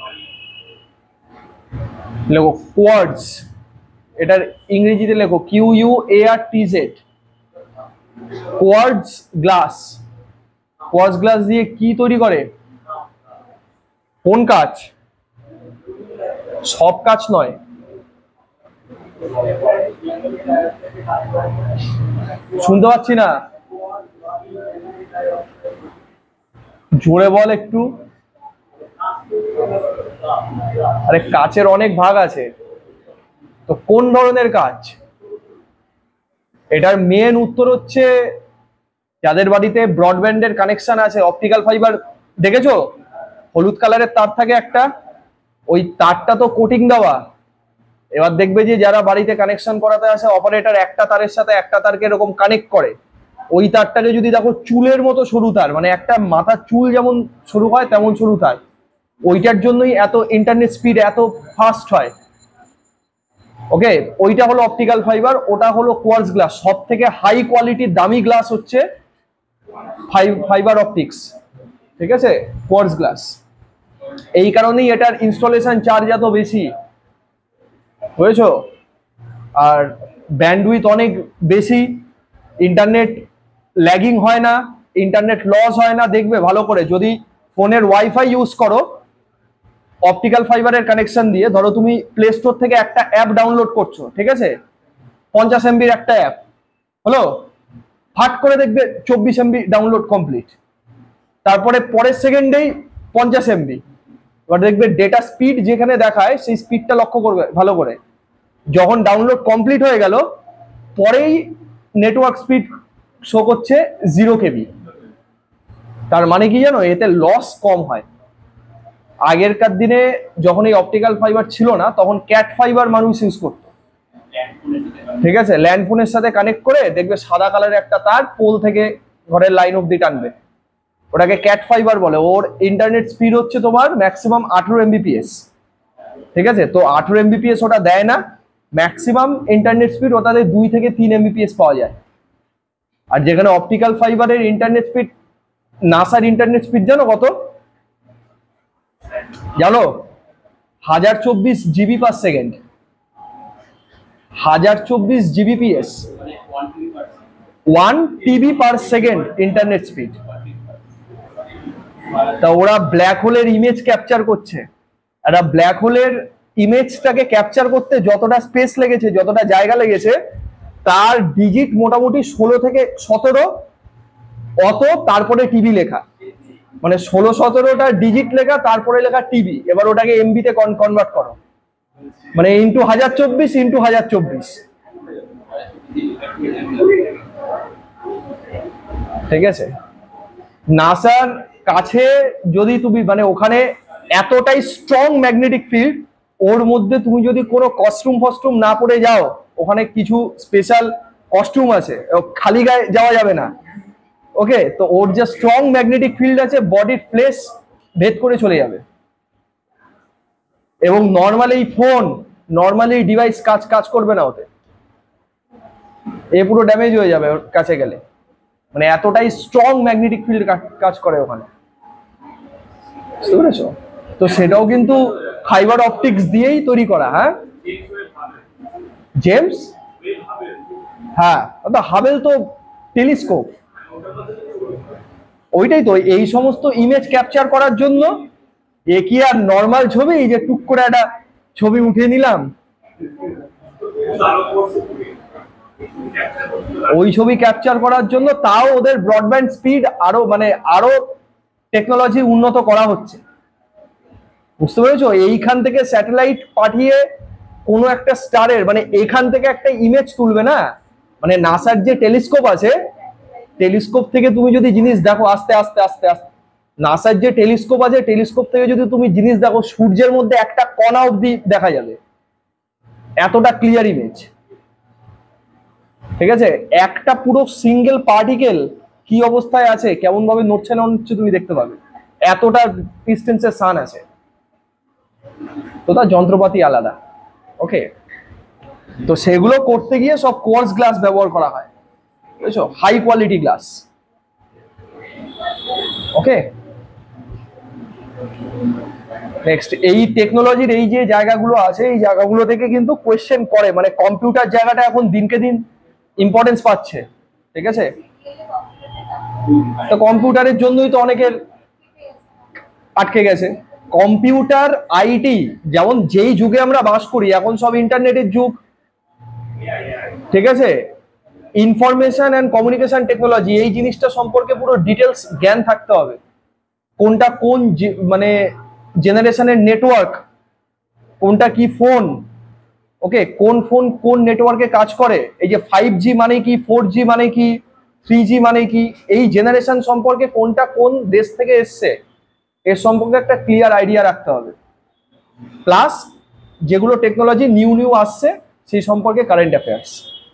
লেখো কোয়ার্টজ। এটার ইংরেজিতে লেখো Q U A R T Z. Quartz glass. Quartz glass দিয়ে কি তৈরি করে? কোন কাঁচ? সব কাঁচ নয়। শুনতে পাচ্ছি না, জোরে বল একটু। আরে কাঁচের অনেক ভাগ আছে, তো কোন ধরনের কাঁচ? এটার মেন উত্তর হচ্ছে যাদের বাড়িতে ব্রডব্যান্ডের কানেকশন আছে, অপটিক্যাল ফাইবার দেখেছো? হলুদ কালারের তার থাকে একটা, ওই তারটা তো কোটিং দেওয়া। এবার দেখবে যে যারা বাড়িতে কানেকশন করাতে আসে, অপারেটর একটা তারের সাথে একটা তারকে এরকম কানেক্ট করে। ওই তারটাকে যদি দেখো চুলের মতো সরু তার, মানে একটা মাথার চুল যেমন সরু হয় তেমন সরু তার। ওইটার জন্যই এত ইন্টারনেট স্পিড এত ফাস্ট হয়। ওকে, ওইটা হলো অপটিক্যাল ফাইবার, ওটা হলো কোয়ার্টজ গ্লাস। সব থেকে হাই কোয়ালিটির দামি গ্লাস হচ্ছে ফাইবার অপটিক্স। ঠিক আছে, কোয়ার্টজ গ্লাস। এই কারণেই এটার ইনস্টলেশন চার্জ এত বেশি, বুঝেছো? আর ব্যান্ডউইথ অনেক বেশি, ইন্টারনেট ল্যাগিং হয় না, ইন্টারনেট লস হয় না। দেখবে ভালো করে, যদি ফোনের ওয়াইফাই ইউজ করো অপটিক্যাল ফাইবারের কানেকশন দিয়ে, ধরো তুমি প্লে স্টোর থেকে একটা অ্যাপ ডাউনলোড করছো, ঠিক আছে, পঞ্চাশ এমবির একটা অ্যাপ হলো, ফাট করে দেখবে চব্বিশ এমবি ডাউনলোড কমপ্লিট, তারপরে পরের সেকেন্ডেই পঞ্চাশ এমবি। এবার দেখবে ডেটা স্পিড যেখানে দেখায় সেই স্পিডটা লক্ষ্য করবে ভালো করে। যখন ডাউনলোড কমপ্লিট হয়ে গেল, পরেই নেটওয়ার্ক স্পিড শো করছে জিরো কেবি। তার মানে কি জানো, এতে লস কম হয়। আগেরকার দিনে যখন এই অপটিক্যাল ফাইবার ছিল না, তখন ক্যাট ফাইবার মানুষ ইউজ করতো। ঠিক আছে, ল্যান্ড ফোনের সাথে কানেক্ট করে দেখবে সাদা কালারের একটা তার পোল থেকে ঘরের লাইন অব্দি টানবে, ওটাকে ক্যাট ফাইবার বলে। ওর ইন্টারনেট স্পিড হচ্ছে তোমার ম্যাক্সিমাম আঠারো এমবিপিএস। ঠিক আছে, তো আঠারো এমবিপিএস ওটা দেয় না, ম্যাক্সিমাম ইন্টারনেট স্পিড ওটাতে দুই থেকে তিন এমবিপিএস পাওয়া যায়। আর যেখানে অপটিক্যাল ফাইবারের ইন্টারনেট স্পিড, নাসার ইন্টারনেট স্পিড জানো কত? জানো? হাজার চব্বিশ জিবি পার সেকেন্ড, হাজার চব্বিশ Gbps, one TB per second internet speed. তা ওরা ব্ল্যাক হোলের ইমেজ ক্যাপচার করছে, একটা ব্ল্যাক হোলের ইমেজটাকে ক্যাপচার করতে যতটা স্পেস লেগেছে, যতটা জায়গা লেগেছে, তার ডিজিট মোটামুটি ষোলো থেকে সতেরো, অত তারপরে টিবি লেখা, মানে ষোলো সতেরোটা ডিজিট লেখা, তারপরে লেখা টিবি। এবার ওটাকে এমবিতে কনভার্ট করো, মানে ইন্টু হাজার চব্বিশ ইন্টু হাজার চব্বিশ। ঠিক আছে, নাসার কাছে যদি তুমি, মানে ওখানে এতটাই স্ট্রং ম্যাগনেটিক ফিল্ড, ওর মধ্যে তুমি যদি কোনো কস্টিউম ফস্টিউম না পরে যাও, ওখানে কিছু স্পেশাল কস্টিউম আছে, খালি গায়ে যাওয়া যাবে না। ওকে, তো ওর যে স্ট্রং ম্যাগনেটিক ফিল্ড আছে বডির ফ্লেশ ভেদ করে চলে যাবে। এবং নর্মালি ফোন নর্মালি ডিভাইস কাজ কাজ করবে না ওতে, এ পুরো ড্যামেজ হয়ে যাবে ওর কাছে গেলে। মানে এতটাই স্ট্রং ম্যাগনেটিক ফিল্ড কাজ করে ওখানে, বুঝতে পেরেছো? তো সেটাও কিন্তু ফাইবার অপটিক্স দিয়েই তৈরি করা। হ্যাঁ জেমস, হ্যাঁ হাবেল তো টেলিস্কোপ, ওইটাই তো এই সমস্ত ইমেজ ক্যাপচার করার জন্য। এ কি আর নর্মাল ছবি যে টুক করে একটা ছবি উঠিয়ে নিলাম? ওই ছবি ক্যাপচার করার জন্য তাও ওদের ব্রডব্যান্ড স্পিড আরো মানে আরো টেকনোলজি উন্নত করা হচ্ছে, বুঝতে পেরেছো? এইখান থেকে স্যাটেলাইট পাঠিয়ে কোনো একটা স্টারের মানে এখান থেকে একটা ইমেজ তুলবে না, মানে নাসার যে টেলিস্কোপ আছে, টেলিস্কোপ থেকে তুমি যদি জিনিস দেখো আস্তে আস্তে আস্তে আস্তে নাসার যে টেলিস্কোপ আছে, টেলিস্কোপ থেকে যদি তুমি জিনিস দেখো সূর্যের মধ্যে একটা কণা অবধি দেখা যাবে, এতটা ক্লিয়ার ইমেজ। ঠিক আছে, একটা পুরো সিঙ্গেল পার্টিকেল কি অবস্থায় আছে, কেমন ভাবে নড়ছে না নড়ছে তুমি দেখতে পাবে, এতটা ডিস্টেন্সে সান আছে। তো তার যন্ত্রপাতি আলাদা। ওকে, তো সেগুলো করতে গিয়ে সব কোয়ার্টজ গ্লাস ব্যবহার করা হয়, বুঝছো? High quality glass. Okay, next, এই টেকনোলজির এই যে জায়গাগুলো আছে, এই জায়গাগুলো থেকে কিন্তু কোয়েশ্চেন করে, মানে কম্পিউটার জায়গাটা এখন দিনকে দিন ইম্পর্টেন্স পাচ্ছে। ঠিক আছে, তো কম্পিউটারের জন্যই তো অনেকের আটকে গেছে। কম্পিউটার আইটি যেমন যেই যুগে আমরা বাস করি, এখন সব ইন্টারনেটের যুগ। ঠিক আছে, ইনফরমেশন অ্যান্ড কমিউনিকেশন টেকনোলজি এই জিনিসটা সম্পর্কে পুরো ডিটেলস জ্ঞান থাকতে হবে। কোনটা কোন মানে জেনারেশনের নেটওয়ার্ক, কোনটা কি ফোন, ওকে, কোন ফোন কোন নেটওয়ার্কে কাজ করে, এই যে ফাইভ জি মানে কি, ফোর জি মানে কি, থ্রি জি মানে কি, এই জেনারেশন সম্পর্কে কোনটা কোন দেশ থেকে এসছে এর সম্পর্কে একটা ক্লিয়ার আইডিয়া রাখতে হবে। প্লাস যেগুলো টেকনোলজি নিউ নিউ আসছে সেই সম্পর্কে কারেন্ট অ্যাফেয়ার্স,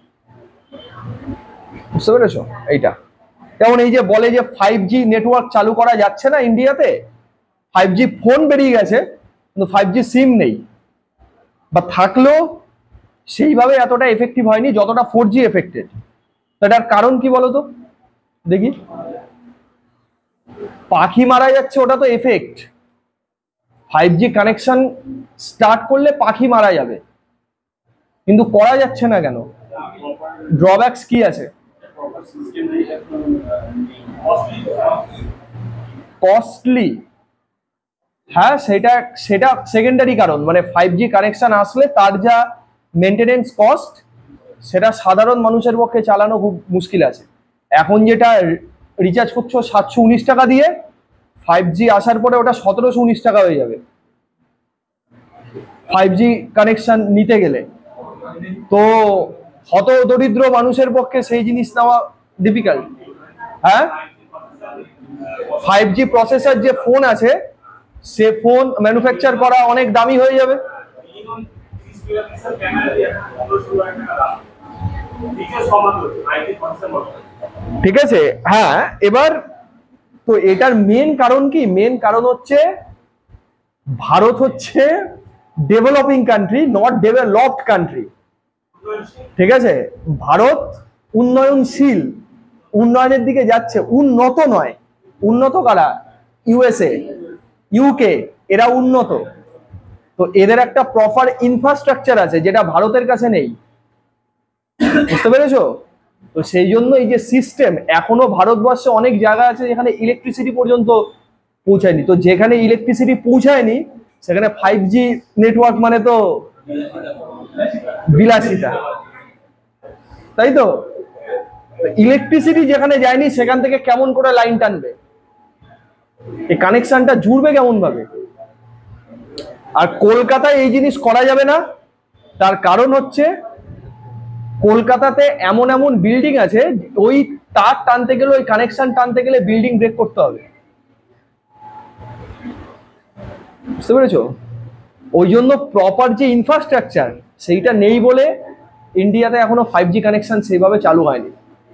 বুঝতে পেরেছো? এইটা যেমন এই যে বলে যে ফাইভ জি নেটওয়ার্ক চালু করা যাচ্ছে না ইন্ডিয়াতে, ফাইভ জি ফোন বেরিয়ে গেছে কিন্তু ফাইভ জি সিম নেই, বা থাকলেও সেইভাবে এতটা এফেক্টিভ হয়নি যতটা ফোর জি এফেক্টেড। এটার কারণ কি বলতো দেখি? পাখি মারা যাচ্ছে, ওটা তো effect. Five G connection start করলে পাখি মারা যাবে, কিন্তু করা যাচ্ছে না কেন? ড্রব্যাকস কি আছে? কস্টলি, হ্যাঁ সেটা সেটা সেকেন্ডারি কারণ। মানে ফাইভ জি কানেকশন আসলে তার যা মেনটেনেন্স কস্ট, সেটা সাধারণ মানুষের পক্ষে চালানো খুব মুশকিল আছে। এখন যেটা রিচার্জ করছো সাতশো উনিশ টাকা দিয়ে, ফাইভ জি আসার পরে ওটা সতেরোশো উনিশ টাকা হয়ে যাবে ফাইভ জি কানেকশন নিতে গেলে। তো হত দরিদ্র মানুষের পক্ষে সেই জিনিস নেওয়া ডিফিকাল্ট। হ্যাঁ, ফাইভ জি প্রসেসর যে ফোন আছে, সে ফোন ম্যানুফ্যাকচার করা অনেক দামি হয়ে যাবে। ঠিক আছে, হ্যাঁ, এবার তো এটার মেন কারণ কি? মেন কারণ হচ্ছে ভারত হচ্ছে developing country, not developed country. ঠিক আছে, ভারত উন্নয়নশীল, উন্নয়নের দিকে যাচ্ছে, উন্নত নয়। উন্নত কারা? ইউএসএ, ইউকে, এরা উন্নত। তো এদের একটা প্রপার ইনফ্রাস্ট্রাকচার আছে যেটা ভারতের কাছে নেই, বুঝতে পেরেছো? তো সেই জন্য এই যে সিস্টেম, এখনো ভারতবর্ষে অনেক জায়গা আছে যেখানে ইলেকট্রিসিটি পর্যন্ত পৌঁছায়নি। তো যেখানে ইলেকট্রিসিটি পৌঁছায়নি সেখানে ফাইভ জি নেটওয়ার্ক মানে তো বিলাসিতা, তাই তো? ইলেকট্রিসিটি যেখানে যায়নি সেখান থেকে কেমন করে লাইন টানবে? এই কানেকশনটা জুড়বে কেমন ভাবে? আর কলকাতায় এই জিনিস করা যাবে না, তার কারণ হচ্ছে কলকাতাতে এমন এমন বিল্ডিং আছে, ওই তার টানতে গেলে, ওই কানেকশন টানতে গেলে বিল্ডিং ব্রেক করতে হবে, বুঝতে পেরেছো? ওই জন্য প্রপার যে ইনফ্রাস্ট্রাকচার সেইটা নেই বলে ইন্ডিয়াতে এখনো ফাইভ জি কানেকশন সেইভাবে চালু হয়নি,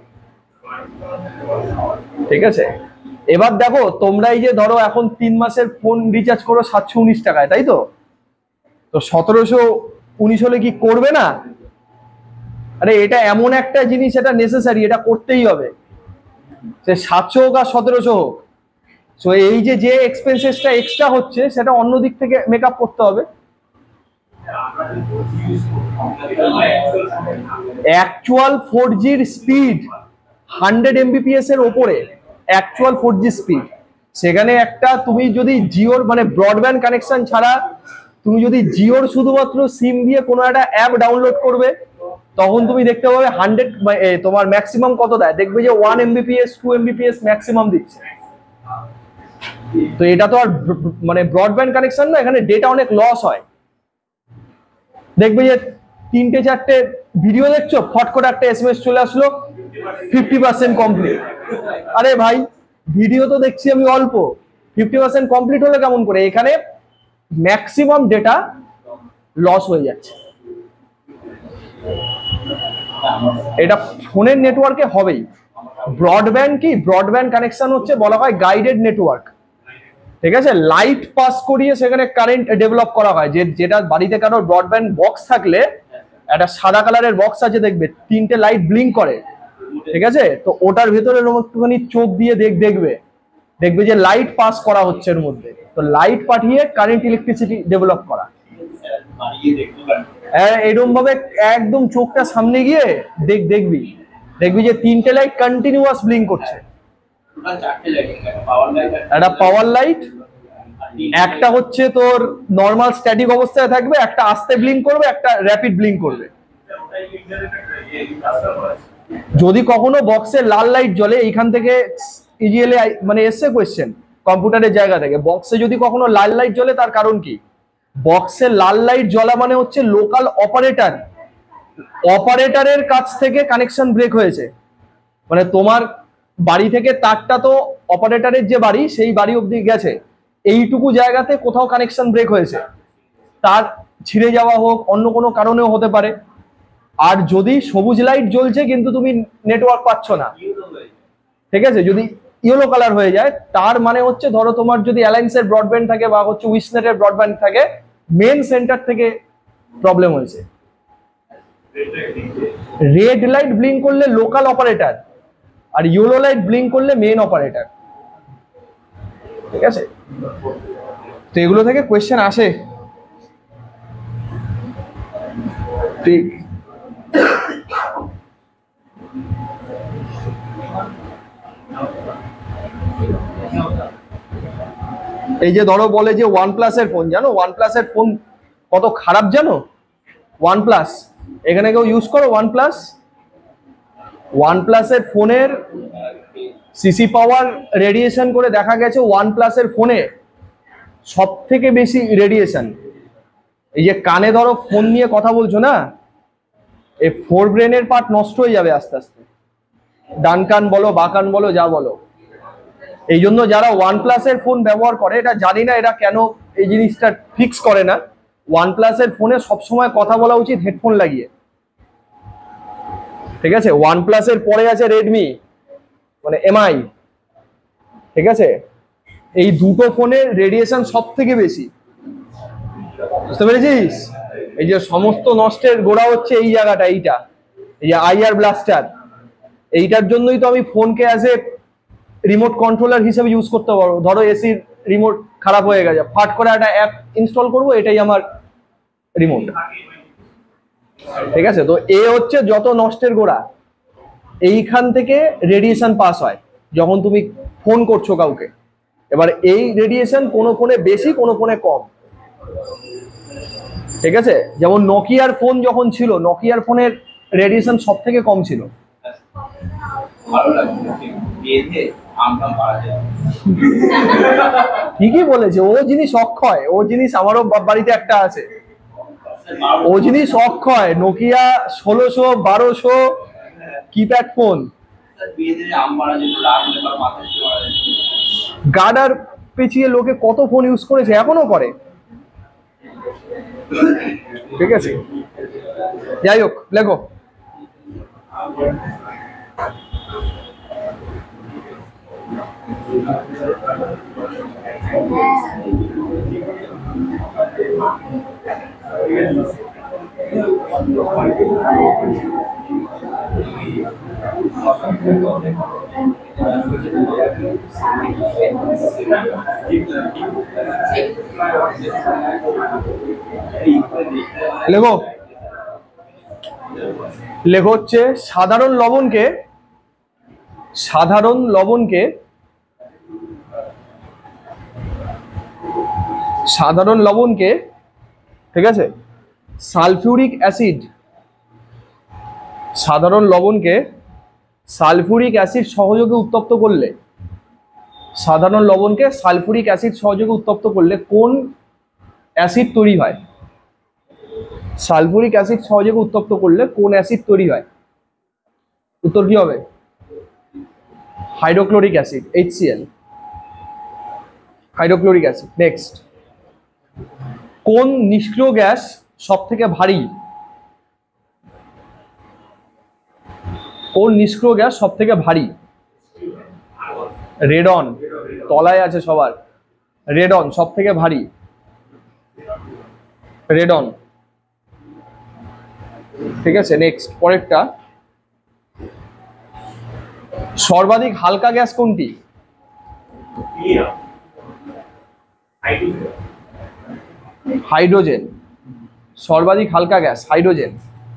ঠিক আছে। এবার দেখো তোমরা এই যে ধরো এখন তিন মাসের ফোন রিচার্জ করো সাতশো উনিশ টাকায়, তাই তো? তো সতেরোশো উনিশ হলে কি করবে না? আরে এটা এমন একটা জিনিস, এটা নেসেসারি, এটা করতেই হবে, সে সাতশো হোক আর সতেরোশো হোক। সো এই যে যে এক্সপেন্সেসটা এক্সট্রা হচ্ছে সেটা অন্য দিক থেকে মেক আপ করতে হবে। অ্যাকচুয়াল ফোর জির স্পিড হান্ড্রেড এমবিপিএস এর ওপরে, অ্যাকচুয়াল ফোর জি স্পিড। সেখানে একটা তুমি যদি জিওর মানে ব্রডব্যান্ড কানেকশন ছাড়া তুমি যদি জিওর শুধুমাত্র সিম দিয়ে কোনো একটা অ্যাপ ডাউনলোড করবে, তখন তুমি দেখতে পাবে হান্ড্রেড তোমার ম্যাক্সিমাম কত দেয়, দেখবে যে one Mbps two Mbps maximum দিচ্ছে। তো এটা তো আর মানে ব্রডব্যান্ড কানেকশন না, এখানে ডেটা অনেক লস হয়। দেখবে যে তিনটে চারটে ভিডিও দেখছো, ফট করে একটা এসএমএস চলে আসলো ফিফটি পার্সেন্ট কমপ্লিট। আরে ভাই ভিডিও তো দেখছি আমি অল্প, ফিফটি পার্সেন্ট কমপ্লিট হলে কেমন করে? এখানে ম্যাক্সিমাম ডেটা লস হয়ে যাচ্ছে। এটা ফোনের নেটওয়ার্কে হবেই। ব্রডব্যান্ড কি? ব্রডব্যান্ড কানেকশন হচ্ছে বলা হয় গাইডেড নেটওয়ার্ক, ঠিক আছে। লাইট পাস করিয়ে সেখানে কারেন্ট ডেভেলপ করা হয়। যে যেটা বাড়িতে কারো ব্রডব্যান্ড বক্স থাকলে, একটা সাদা কালারের বক্স আছে দেখবে, তিনটে লাইট ব্লিঙ্ক করে, ঠিক আছে। তো ওটার ভেতরে একটুখানি চোখ দিয়ে দেখ দেখবে দেখবে যে লাইট পাস করা হচ্ছে এর মধ্যে। তো লাইট পাঠিয়ে কারেন্ট ইলেকট্রিসিটি ডেভেলপ করা। এরকম ভাবে একদম চোখটা সামনে গিয়ে দেখ দেখবি দেখবি যে তিনটে লাইট কন্টিনিউয়াস ব্লিঙ্ক করছে। একটা পাওয়ার লাইট, একটা হচ্ছে তোর নর্মাল স্ট্যাটিক অবস্থায় থাকবে, একটা আস্তে ব্লিঙ্ক করবে, একটা র্যাপিড ব্লিঙ্ক করবে। যদি কখনো বক্সে লাল লাইট জ্বলে, এইখান থেকে ইজিএল মানে এসে কোয়েশ্চেন কম্পিউটারের জায়গা থেকে, বক্সে যদি কখনো লাল লাইট জ্বলে তার কারণ কি? বক্সে লাল লাইট জ্বলা মানে হচ্ছে লোকাল অপারেটর অপারেটরের কাছ থেকে কানেকশন ব্রেক হয়েছে। মানে তোমার বাড়ি থেকে তারটা তো অপারেটরের যে বাড়ি সেই বাড়ি অবধি গেছে, এইটুকু জায়গাতে কোথাও কানেকশন ব্রেক হয়েছে, তার ছিঁড়ে যাওয়া হোক, অন্য কোনো কারণেও হতে পারে। আর যদি সবুজ লাইট জ্বলছে কিন্তু তুমি নেটওয়ার্ক পাচ্ছ না, ঠিক আছে, যদি ইয়েলো কালার হয়ে যায়, তার মানে হচ্ছে ধরো তোমার যদি অ্যালায়েন্সের ব্রডব্যান্ড থাকে বা হচ্ছে উইসনেটের ব্রডব্যান্ড থাকে, মেন সেন্টার থেকে প্রবলেম হয়েছে। রেড লাইট ব্লিঙ্ক করলে লোকাল অপারেটর, আর ইয়েলো লাইট ব্লিঙ্ক করলে মেন অপারেটর, ঠিক আছে। তো এগুলো থেকে কোয়েশ্চেন আসে, ঠিক। এই যে ধরো বলে যে ওয়ান প্লাসের ফোন, জানো ওয়ান প্লাসের ফোন কত খারাপ জানো? ওয়ান প্লাস, এখানে কেউ ইউজ করো ওয়ান প্লাস? ওয়ান প্লাসের ফোনের সিসি পাওয়ার রেডিয়েশন করে দেখা গেছে ওয়ান প্লাসের ফোনে সব থেকে বেশি রেডিয়েশন। এই যে কানে ধরো ফোন নিয়ে কথা বলছো না, এই ফোর ব্রেনের পার্ট নষ্ট হয়ে যাবে আস্তে আস্তে, ডান কান বলো বা কান বলো যা বলো। এই জন্য যারা ওয়ান প্লাসের ফোন ব্যবহার করে, এটা জানি না এরা কেন এই জিনিসটা ফিক্স করে না, ওয়ান প্লাসের ফোনে সবসময় কথা বলা উচিত হেডফোন লাগিয়ে, ঠিক আছে। ওয়ান প্লাসের পরে আছে রেডমি মানে এমআই, ঠিক আছে। এই দুটো ফোনের রেডিয়েশন সব থেকে বেশি, বুঝতে পেরেছিস? এই যে সমস্ত নষ্টের গোড়া হচ্ছে এই জায়গাটা, এইটা, এই যে আইআর ব্লাস্টার, এইটার জন্যই তো আমি ফোনকে অ্যাজ এ রিমোট কন্ট্রোলার হিসেবে ইউজ করতে পারবো। ধরো এসির রিমোট খারাপ হয়ে গেছে, ফাট করে একটা অ্যাপ ইনস্টল করবো, এটাই আমার রিমোট, ঠিক আছে। তো এ হচ্ছে যত নষ্টের গোড়া, এইখান থেকে রেডিয়েশন পাস হয় যখন তুমি ফোন করছো কাউকে। এবার এই রেডিয়েশন কোনো ফোনে বেশি, কোনো ফোনে কম, ঠিক আছে। যেমন নোকিয়ার ফোন যখন ছিল, নোকিয়ার ফোনের রেডিয়েশন সব থেকে কম ছিল। ঠিকই বলেছে, ও জিনিস অক্ষয়, ও জিনিস আমারও বাড়িতে একটা আছে, ও জিনিস অক্ষয়। নোকিয়া ষোলোশো বারোশো কিপ্যাড ফোন, গার্ডার পেঁচিয়ে লোকে কত ফোন ইউজ করেছে, এখনো করে, ঠিক আছে। যাই হোক, লেখো। লেখো লেখো হচ্ছে সাধারণ লবণকে সাধারণ লবণকে সাধারণ লবণকে ঠিক আছে, সালফিউরিক অ্যাসিড সাধারণ লবণকে সালফিউরিক অ্যাসিড সহযোগে উত্তপ্ত করলে সাধারণ লবণকে সালফিউরিক অ্যাসিড সহযোগে উত্তপ্ত করলে কোন অ্যাসিড তৈরি হয়? সালফিউরিক অ্যাসিড সহযোগে উত্তপ্ত করলে কোন অ্যাসিড তৈরি হয়? উত্তর কি হবে? Hydrochloric acid, H C L, hydrochloric acid. Next, কোন নিষ্ক্রিয় গ্যাস সব থেকে ভারী? কোন নিষ্ক্রিয় গ্যাস সব থেকে ভারী? রেডন, তলায় আছে সবার। রেডন সব থেকে ভারী, রেডন। ঠিক আছে, নেক্সট পরেরটা, সর্বাধিক হালকা গ্যাস কোনটি? হাইড্রোজেন, সর্বাধিক হালকা গ্যাস হাইড্রোজেন।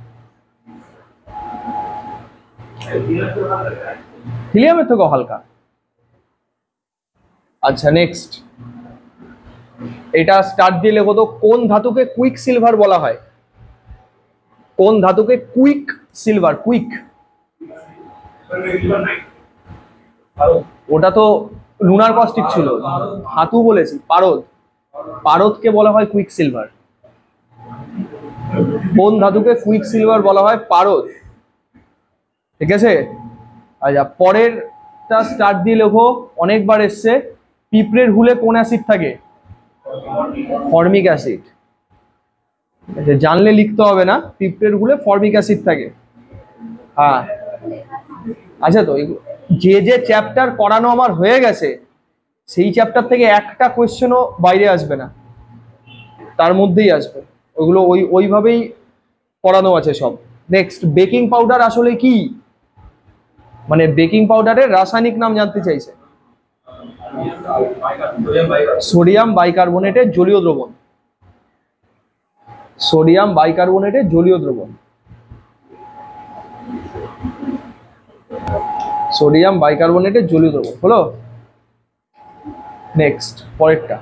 হিলিয়ামের থেকেও হালকা। আচ্ছা নেক্সট, এটা স্টার্ট দিয়ে লেখো তো, কোন ধাতুকে কুইক সিলভার বলা হয়? কোন ধাতুকে কুইক সিলভার? কুইক, ওটা তো লুনার কস্টিক ছিল, ধাতু বলেছি। পারদ, পারদকে বলা হয় কুইক সিলভার। কোন ধাতুকে কুইক সিলভার বলা হয়? পারদ। ঠিক আছে, আচ্ছা পরেরটা স্টার্ট দিয়ে লেখো, অনেকবার এসছে, পিঁপড়ের হুলে কোন অ্যাসিড থাকে? Formic acid. জানলে লিখতে হবে না, পিঁপড়ের হুলে ফর্মিক অ্যাসিড থাকে। হ্যাঁ, আচ্ছা তো যে যে চ্যাপ্টার করানো আমার হয়ে গেছে সেই চ্যাপ্টার থেকে একটা কোয়েশ্চেনও বাইরে আসবে না, তার মধ্যেই আসবে, ওইগুলো ওই ওইভাবেই পড়ানো আছে সব। নেক্সট, বেকিং পাউডার আসলে কি? মানে বেকিং পাউডারের রাসায়নিক নাম জানতে চাইছে। সোডিয়াম বাইকার্বনেটের জলীয় দ্রবণ, সোডিয়াম বাইকার্বনেটের জলীয় দ্রবণ, সোডিয়াম বাইকার্বনেটের জলীয় দ্রবণ হলো। নেক্সট পরেরটা,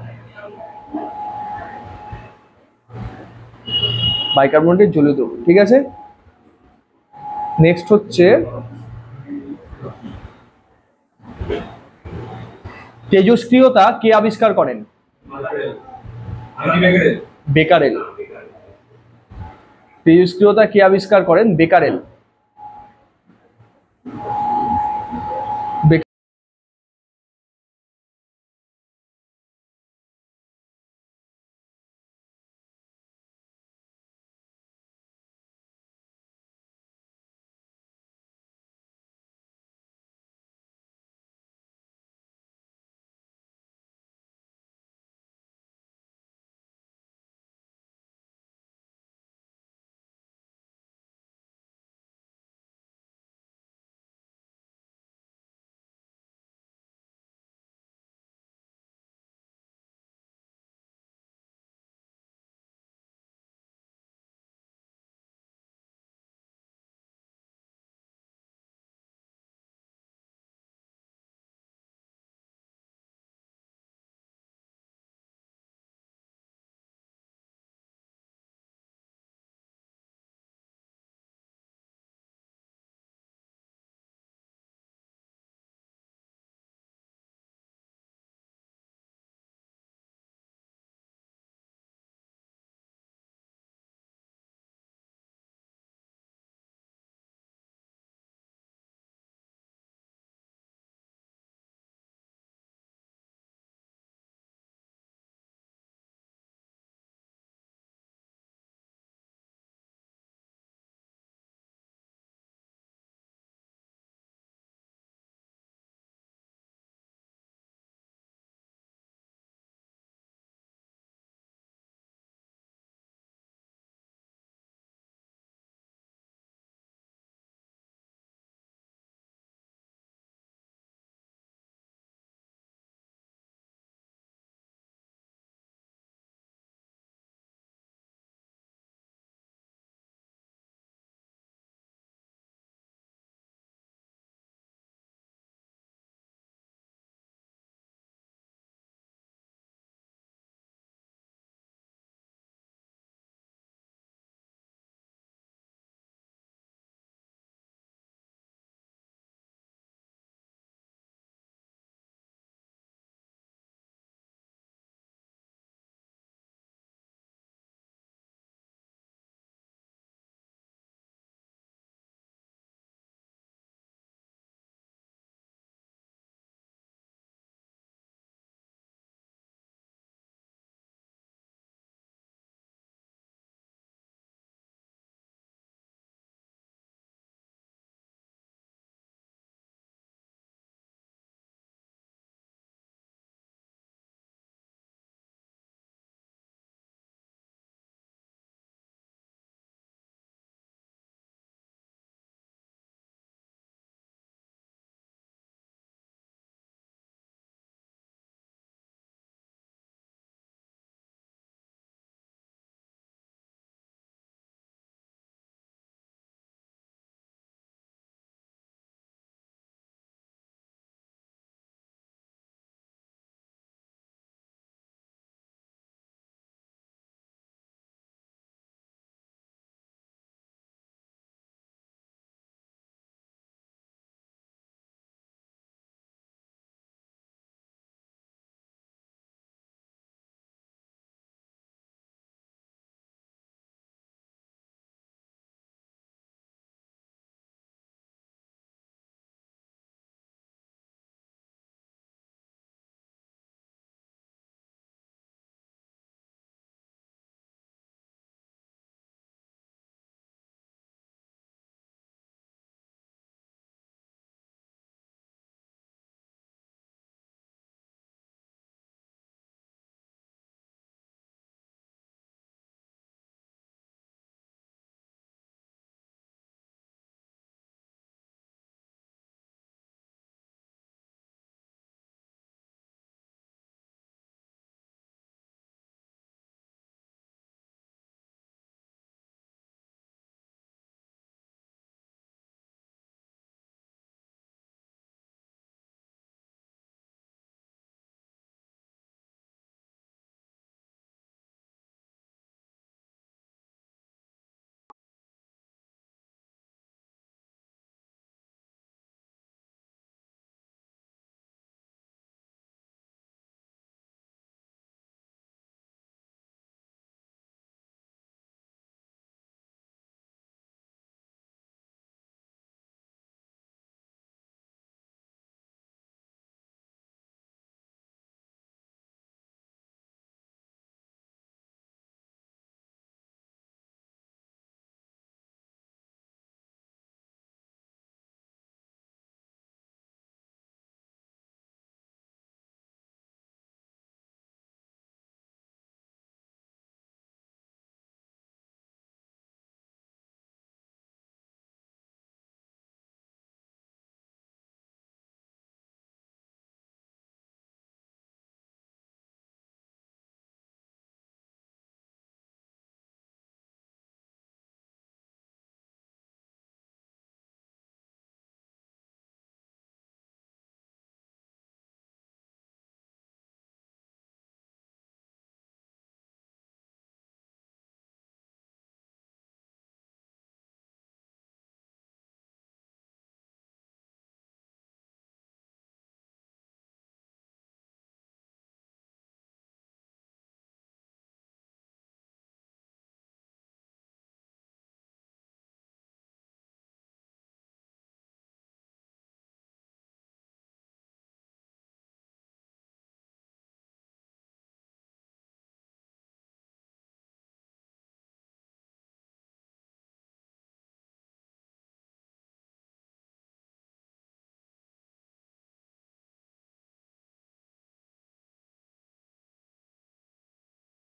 বাইকার্বনেটের জলীয় দ্রবণ। ঠিক আছে, নেক্সট হচ্ছে তেজস্ক্রিয়তা কে আবিষ্কার করেন? বেকারেল। তেজস্ক্রিয়তা কে আবিষ্কার করেন? বেকারেল।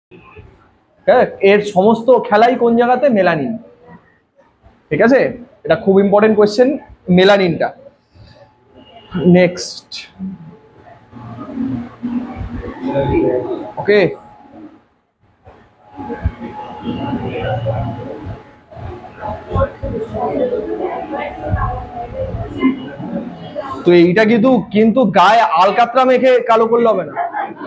হ্যাঁ, এর সমস্ত খেলাই কোন জায়গাতে? মেলানিন। ঠিক আছে, এটা খুব ইম্পর্টেন্ট কোয়েশ্চেন, মেলানিনটা। নেক্সট, ওকে, তো এইটা কিন্তু কিন্তু গায়ে আলকাতরা মেখে কালো করলে হবে না।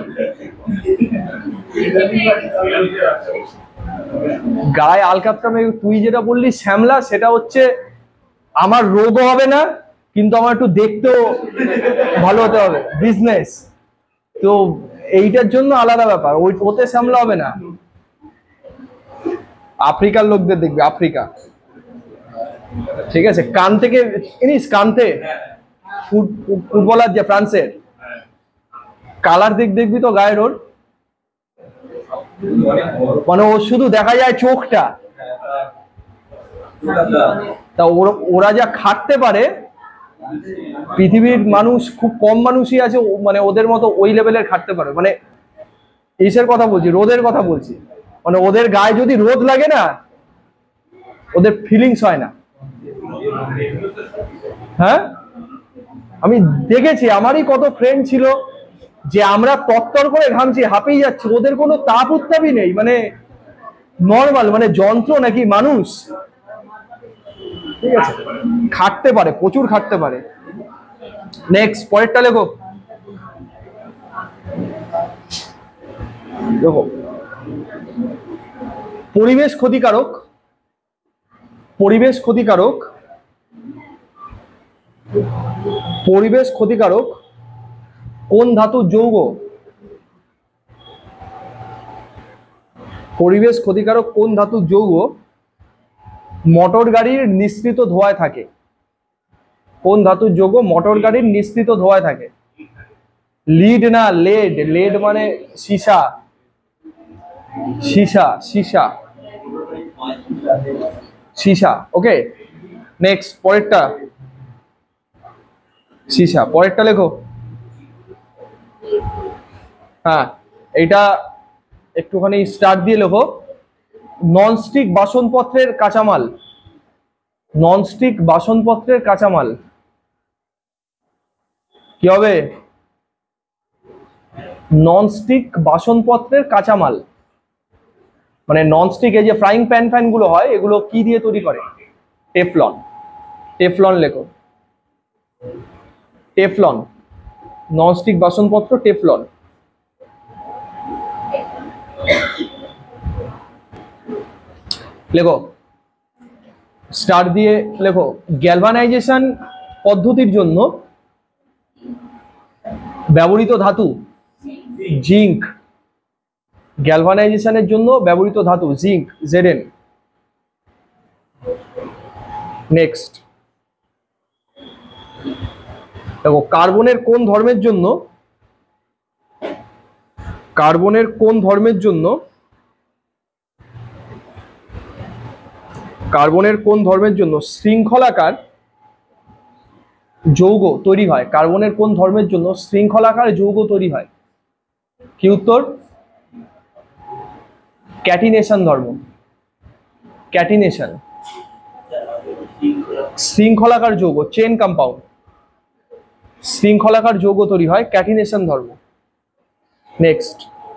গায়ে আলকাতরা মেখে, তুই যেটা বললি শ্যামলা, সেটা হচ্ছে আমার রোগও হবে না, কিন্তু আমার একটু দেখতেও ভালো হতে হবে, বিজনেস। তো এইটার জন্য আলাদা ব্যাপার, ওই ওতে শ্যামলা হবে না। আফ্রিকার লোকদের দেখবে, আফ্রিকা। ঠিক আছে, কান থেকে জিনিস, কান্তে ফুটবলার যে ফ্রান্সের, কালার দিক দেখবি তো গায়ের ওর, মানে ও শুধু দেখা যায় চোখটা। তা ওরা যা খাটতে পারে, পৃথিবীর মানুষ খুব কম মানুষই আছে মানে ওদের মতো ওই লেভেলের খাটতে পারে। মানে ইসের কথা বলছি, রোদের কথা বলছি, মানে ওদের গায়ে যদি রোদ লাগে না, ওদের ফিলিংস হয় না। হ্যাঁ, আমি দেখেছি, আমারই কত ফ্রেন্ড ছিল যে আমরা তত্তর করে ঘামছি, হাঁপিয়ে যাচ্ছি, ওদের কোনো তাপ উত্তাপই নেই, মানে নর্মাল, মানে যন্ত্র নাকি মানুষ। ঠিক আছে, খাটতে পারে, প্রচুর খাটতে পারে। নেক্সট, পরেরটা লেখো। দেখো, পরিবেশ ক্ষতিকারক, পরিবেশ ক্ষতিকারক, পরিবেশ ক্ষতিকারক কোন ধাতুর যৌগ? পরিবেশ ক্ষতিকারক কোন ধাতুর যৌগ মোটর গাড়ির নিঃসৃত ধোঁয়ায় থাকে? কোন ধাতুর যৌগ মোটর গাড়ির নিঃসৃত ধোঁয়ায় থাকে? লিড না, লেড। লেড মানে সীসা, সীসা, সীসা, সীসা। ওকে, নেক্সট, পরেরটা, সীসা। পরেরটা লেখো। হ্যাঁ, এটা একটুখানি স্টার্ট দিয়ে লেখো। ননস্টিক বাসনপত্রের কাঁচামাল, ননস্টিক বাসনপত্রের কাঁচামাল কি হবে? ননস্টিক বাসনপত্রের কাঁচামাল মানে ননস্টিক, এই যে ফ্রাইং প্যান ফ্যান গুলো হয়, এগুলো কি দিয়ে তৈরি করে? টেফলন। টেফলন লেখো, টেফলন। ননস্টিক বাসনপত্র টেফলন। লেখো, স্টার দিয়ে লেখো। গ্যালভানাইজেশন পদ্ধতির জন্য ব্যবহৃত ধাতু জিঙ্ক। গ্যালভানাইজেশনের জন্য ব্যবহৃত ধাতু জিঙ্ক, জেডেন। নেক্সট, দেখো, কার্বনের কোন ধর্মের জন্য, কার্বনের কোন ধর্মের জন্য, কার্বনের কোন ধর্মের জন্য শৃঙ্খলাকার যৌগ তৈরি হয়? কার্বনের কোন ধর্মের জন্য শৃঙ্খলাকার যৌগ তৈরি হয়? কি উত্তর? ক্যাটিনেশন ধর্ম। ক্যাটিনেশন, শৃঙ্খলাকার যৌগ, চেন কম্পাউন্ড, শৃঙ্খলাকার যৌগ তৈরি হয়, ক্যাটিনেশন ধর্ম। নেক্সট,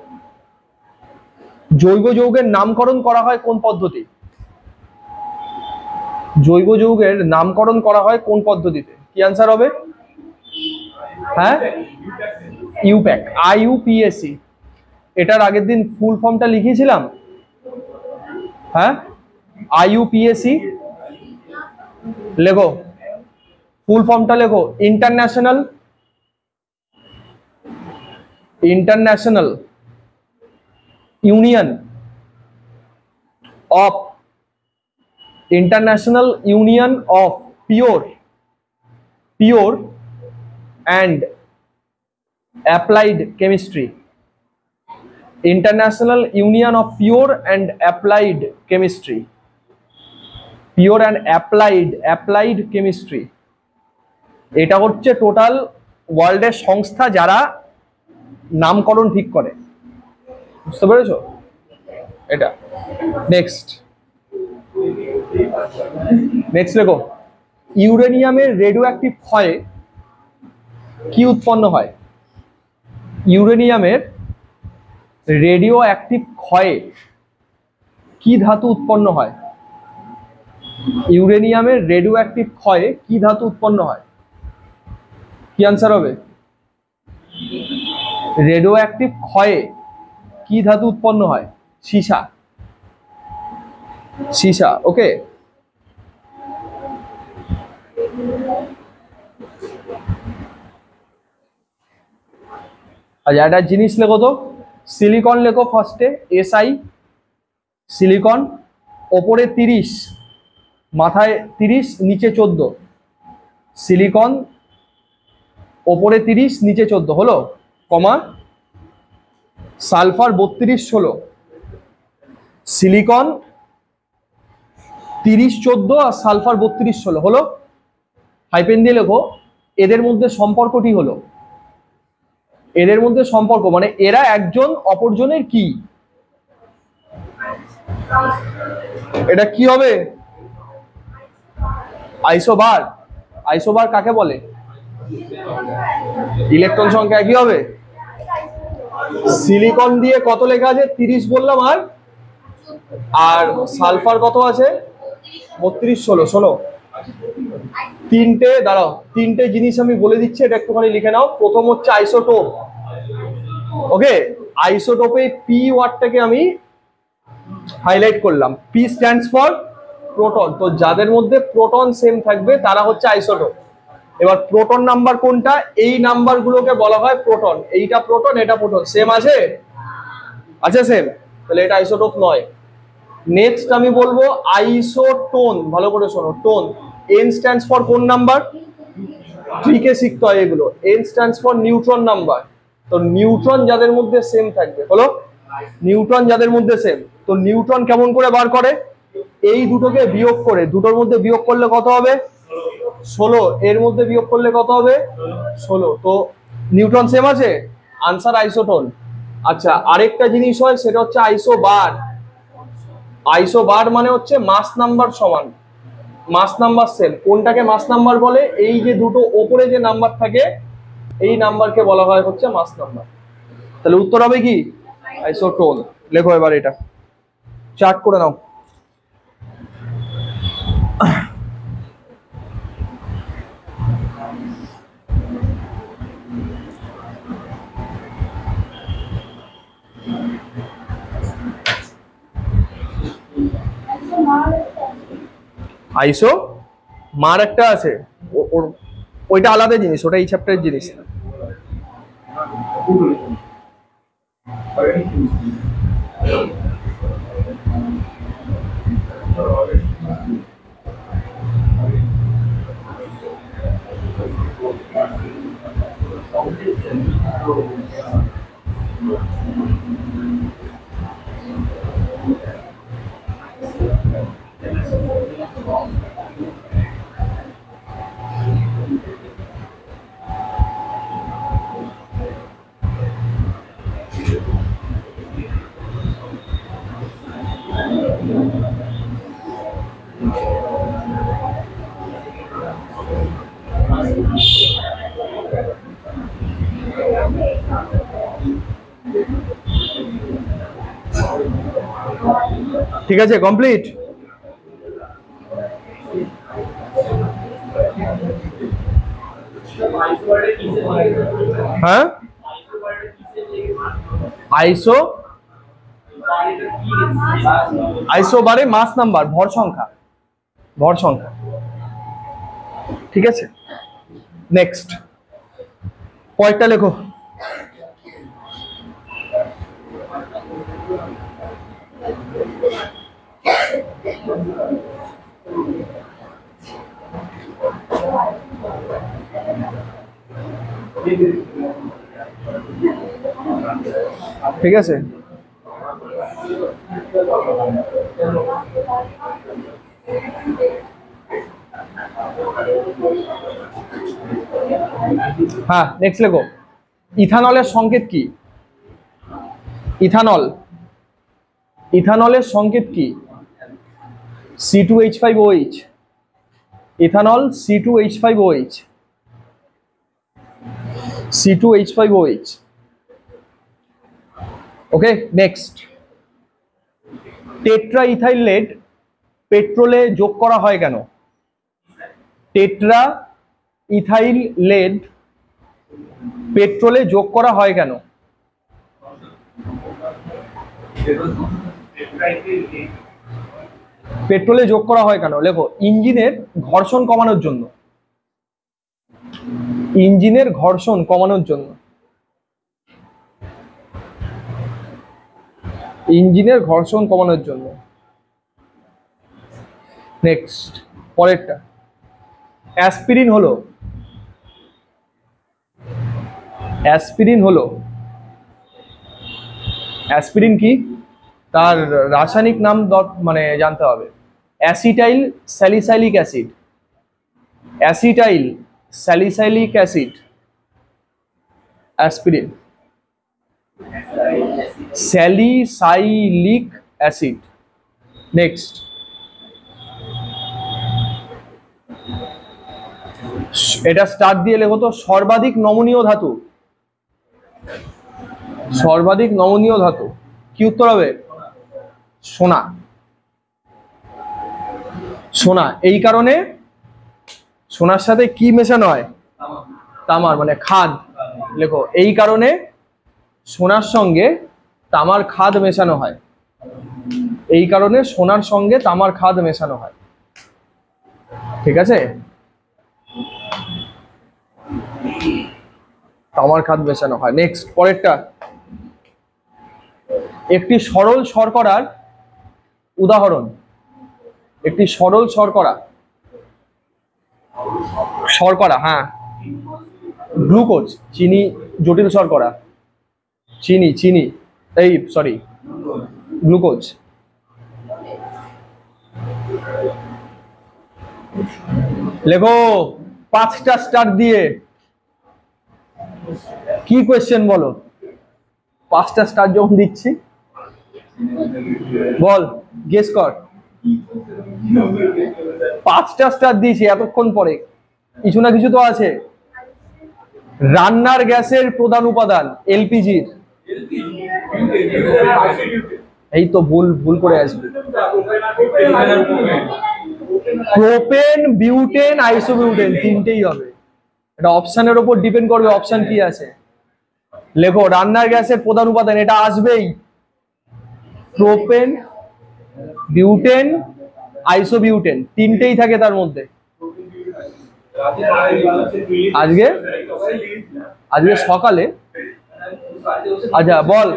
জৈব যৌগের নামকরণ করা হয় কোন পদ্ধতি? জৈব যৌগের নামকরণ করা হয় কোন পদ্ধতিতে? কি আনসার হবে? হ্যাঁ, IUPAC, I U P S C. এটার আগের দিন ফুল ফর্মটা লিখিয়েছিলাম। হ্যাঁ, I U P S C লেখো, ফুল ফর্মটা লেখো। International, international union of, international union of pure, pure and applied chemistry. International union of pure and applied chemistry, pure and applied, applied chemistry. এটা হচ্ছে total ওয়ার্ল্ডের সংস্থা যারা নামকরণ ঠিক করে। বুঝতে পেরেছো? এটা। নেক্সট নেক্সট লেখো, ইউরেনিয়ামের রেডিও অ্যাক্টিভ ক্ষয়ে কি উৎপন্ন হয়? ইউরেনিয়ামের রেডিও অ্যাক্টিভ ক্ষয়ে কি ধাতু উৎপন্ন হয়? ইউরেনিয়ামের রেডিও অ্যাক্টিভ ক্ষয়ে কি ধাতু উৎপন্ন হয়? কি আনসার হবে? রেডিও অ্যাক্টিভ ক্ষয়ে কি ধাতু উৎপন্ন হয়? সীসা। সীসা। ওকে, আচ্ছা একটা জিনিস লেখো তো, সিলিকন লেখো ফার্স্টে, এস আই সিলিকন, ওপরে তিরিশ মাথায় তিরিশ নিচে চোদ্দ, সিলিকন ওপরে তিরিশ নিচে চোদ্দ হলো, কমা সালফার বত্রিশ ষোলো, সিলিকন তিরিশ চোদ্দ আর সালফার বত্রিশ ষোলো হলো, হাইপেন দিয়ে লেখো এদের মধ্যে সম্পর্কটি হলো, এদের মধ্যে সম্পর্ক মানে এরা একজন অপরজনের কি, এটা কি হবে? আইসোবার। আইসোবার কাকে বলে? ইলেকট্রন সংখ্যা কি হবে? সিলিকন দিয়ে কত লেখা আছে? তিরিশ বললাম, আর আর সালফার কত আছে? বত্রিশ ষোলো। শোনো তিনটে, দাঁড়াও তিনটে জিনিস আমি বলে দিচ্ছি, এটা একটুখানি লিখে নাও। প্রথম হচ্ছে আইসোটোপ। ওকে, আইসোটোপে পি ওয়ার্ডটাকে আমি হাইলাইট করলাম। পি স্ট্যান্ডস ফর প্রোটন, তো যাদের মধ্যে প্রোটন সেম থাকবে তারা হচ্ছে আইসোটোপ। এবার প্রোটন নাম্বার কোনটা? এই নাম্বারগুলোকে বলা হয় প্রোটন। এইটা প্রোটন, এটা প্রোটন, সেম আছে? আছে সেম, তাহলে এটা আইসোটোপ নয়। নেক্সট আমি বলবো আইসোটোন। ভালো করে শোনো, টোন। এন স্ট্যান্ডস ফর কোন নাম্বার? থ্রি কে শিখতে হয় এগুলো। N stands for neutron number. তো নিউট্রন যাদের মধ্যে সেম থাকবে হলো নিউট্রন, যাদের মধ্যে সেম। তো নিউট্রন কেমন করে বার করে? এই দুটোকে বিয়োগ করে, দুটোর মধ্যে বিয়োগ করলে কত হবে? ষোলো। এর মধ্যে বিয়োগ করলে কত হবে? ষোলো। তো নিউট্রন সেম আছে, আনসার আইসোটোন। আচ্ছা আরেকটা জিনিস হয়, সেটা হচ্ছে আইসোবার। আইসোবার মানে হচ্ছে মাস নাম্বার সমান, মাস নাম্বার সেম। কোনটাকে মাস নাম্বার বলে? এই যে দুটো ওপরে যে নাম্বার থাকে এই নাম্বারকে বলা হয় হচ্ছে মাস নাম্বার। তাহলে উত্তর হবে কি? আইসোটোন। লেখো এবার এটা, চার্ট করে নাও। আইসো মার একটা আছে, ওইটা আলাদা জিনিস, ওটা এই চ্যাপ্টারের জিনিস। ঠিক আছে, কমপ্লিট। হ্যাঁ, আইসো আইসো বারে মাস নাম্বার, ভর সংখ্যা, ভর সংখ্যা। ঠিক আছে, নেক্সট কয়েকটা লেখো। ঠিক আছে, হ্যাঁ নেক্সট লেখো, ইথানলের সংকেত কি? ইথানল, ইথানলের সংকেত কি? C two H five O H. Ethanol C two H five O H, C two H five O H. Okay, next. Tetra ethyl lead পেট্রোলে যোগ করা হয় কেন? টেট্রা ইথাইল লেড পেট্রোলে যোগ করা হয় কেন? পেট্রোলে যোগ করা হয় কেন? লেখো, ইঞ্জিনের ঘর্ষণ কমানোর জন্য। ইঞ্জিনের ঘর্ষণ কমানোর জন্য। ইঞ্জিনের ঘর্ষণ কমানোর জন্য। নেক্সট, পরেরটা। অ্যাসপিরিন হলো অ্যাসপিরিন হলো অ্যাসপিরিন কি? তার রাসায়নিক নাম মানে জানতে হবে। Acetyl salicylic acid. Acetyl salicylic acid, aspirin. Salicylic acid. Next, এটা স্টার্ট দিয়ে লেখো তো। সর্বাধিক নমনীয় ধাতু। সর্বাধিক নমনীয় ধাতু কি উত্তর হবে? সোনা। সোনা। এই কারণে সোনার সাথে কি মেশানো হয়? তামার, মানে খাদ। লেখো, এই কারণে সোনার সঙ্গে তামার খাদ মেশানো হয়। এই কারণে সোনার সঙ্গে তামার খাদ মেশানো হয়। ঠিক আছে, তামার খাদ মেশানো হয়। নেক্সট, পরেরটা। একটি সরল শর্করার উদাহরণ। একটি সরল শর্করা। শর্করা, হ্যাঁ, গ্লুকোজ। চিনি জটিল শর্করা। চিনি চিনি এই সরি গ্লুকোজ। লেখো পাঁচটা স্টার দিয়ে। কি কোয়েশ্চেন বলো? পাঁচটা স্টার যখন দিচ্ছি, বল, গেস কর। পাঁচটা স্টার দিয়েছি এতক্ষণ পরে, কিছু না কিছু তো আছে। রান্নার গ্যাসের প্রধান উপাদান এলপিজির। এই তো ভুল ভুল করে আসবে। প্রোপেন, বিউটেন, আইসোবিউটেন, তিনটেই হবে। এটা অপশনের উপর ডিপেন্ড করবে, অপশন কি আছে। লেখো, রান্নার গ্যাসের প্রধান উপাদান, এটা আসবেই। প্রোপেন, বিউটেন, আইসোবিউটেন, তিনটেই থাকে তার মধ্যে। আজকে আজকে সকালে, আচ্ছা বল।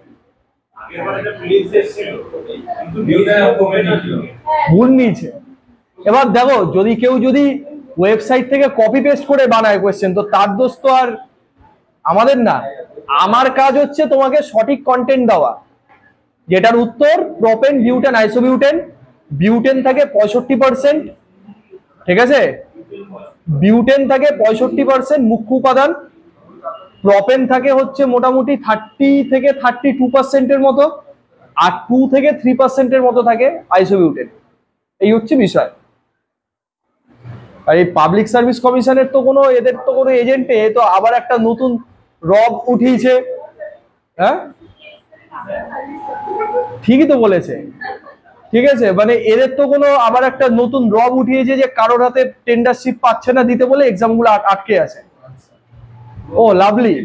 ভুল নিয়েছে। এবার দেখো, যদি কেউ যদি ওয়েবসাইট থেকে কপি পেস্ট করে বানায় কোয়েশ্চেন, তো তার দোষ তো আর আমাদের না। আমার কাজ হচ্ছে তোমাকে সঠিক কন্টেন্ট দেওয়া, যেটার উত্তর প্রোপেন, বিউটেন, আইসোবিউটেন। বিউটেন থাকে পঁয়ষট্টি পার্সেন্ট, ঠিক আছে। বিউটেন থাকে পঁয়ষট্টি পার্সেন্ট মুখ্য উপাদান। প্রোপেন থাকে হচ্ছে মোটামুটি থার্টি থেকে থার্টি টু পার্সেন্টের মতো, আর টু থেকে থ্রি পার্সেন্টের মতো থাকে আইসোবিউটেন। এই হচ্ছে বিষয়। আর এই পাবলিক সার্ভিস কমিশনের তো কোনো, এদের তো কোনো এজেন্টে তো আবার একটা নতুন রব উঠিয়েছে। হ্যাঁ, ঠিকই তো বলেছে। ঠিক আছে, মানে এদের তো কোনো আবার একটা নতুন রব উঠিয়েছে যে কারোর হাতে টেন্ডারশিপ পাচ্ছে না দিতে বলে এক্সামগুলো আটকে আছে। ও লাভলি,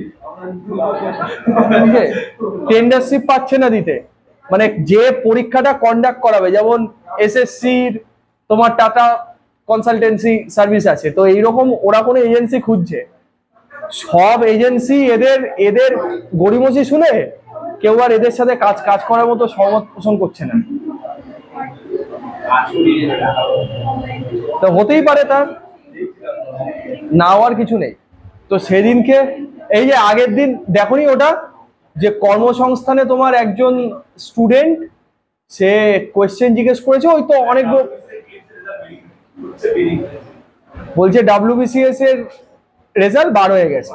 টেন্ডারশিপ পাচ্ছে না দিতে, মানে যে পরীক্ষাটা কন্ডাক্ট করাবে, যেমন এসএসসির তোমার টাটা কনসালটেন্সি সার্ভিস আছে, তো এইরকম ওরা কোনো এজেন্সি খুঁজছে। সব এজেন্সি এদের এদের গড়িমসি শুনে কেউ আর এদের সাথে কাজ কাজ করার মতো সহমত পোষণ করছে না। তো হতেই পারে তার না হওয়ার কিছু নেই। তো সেদিনকে এই যে আগের দিন দেখোনি ওটা, যে কর্মসংস্থানে তোমার একজন স্টুডেন্ট সে কোয়েশ্চেন জিজ্ঞেস করেছে, ওই তো অনেক বলছে ডাব্লিউবিসিএস এর রেজাল্ট বার হয়ে গেছে।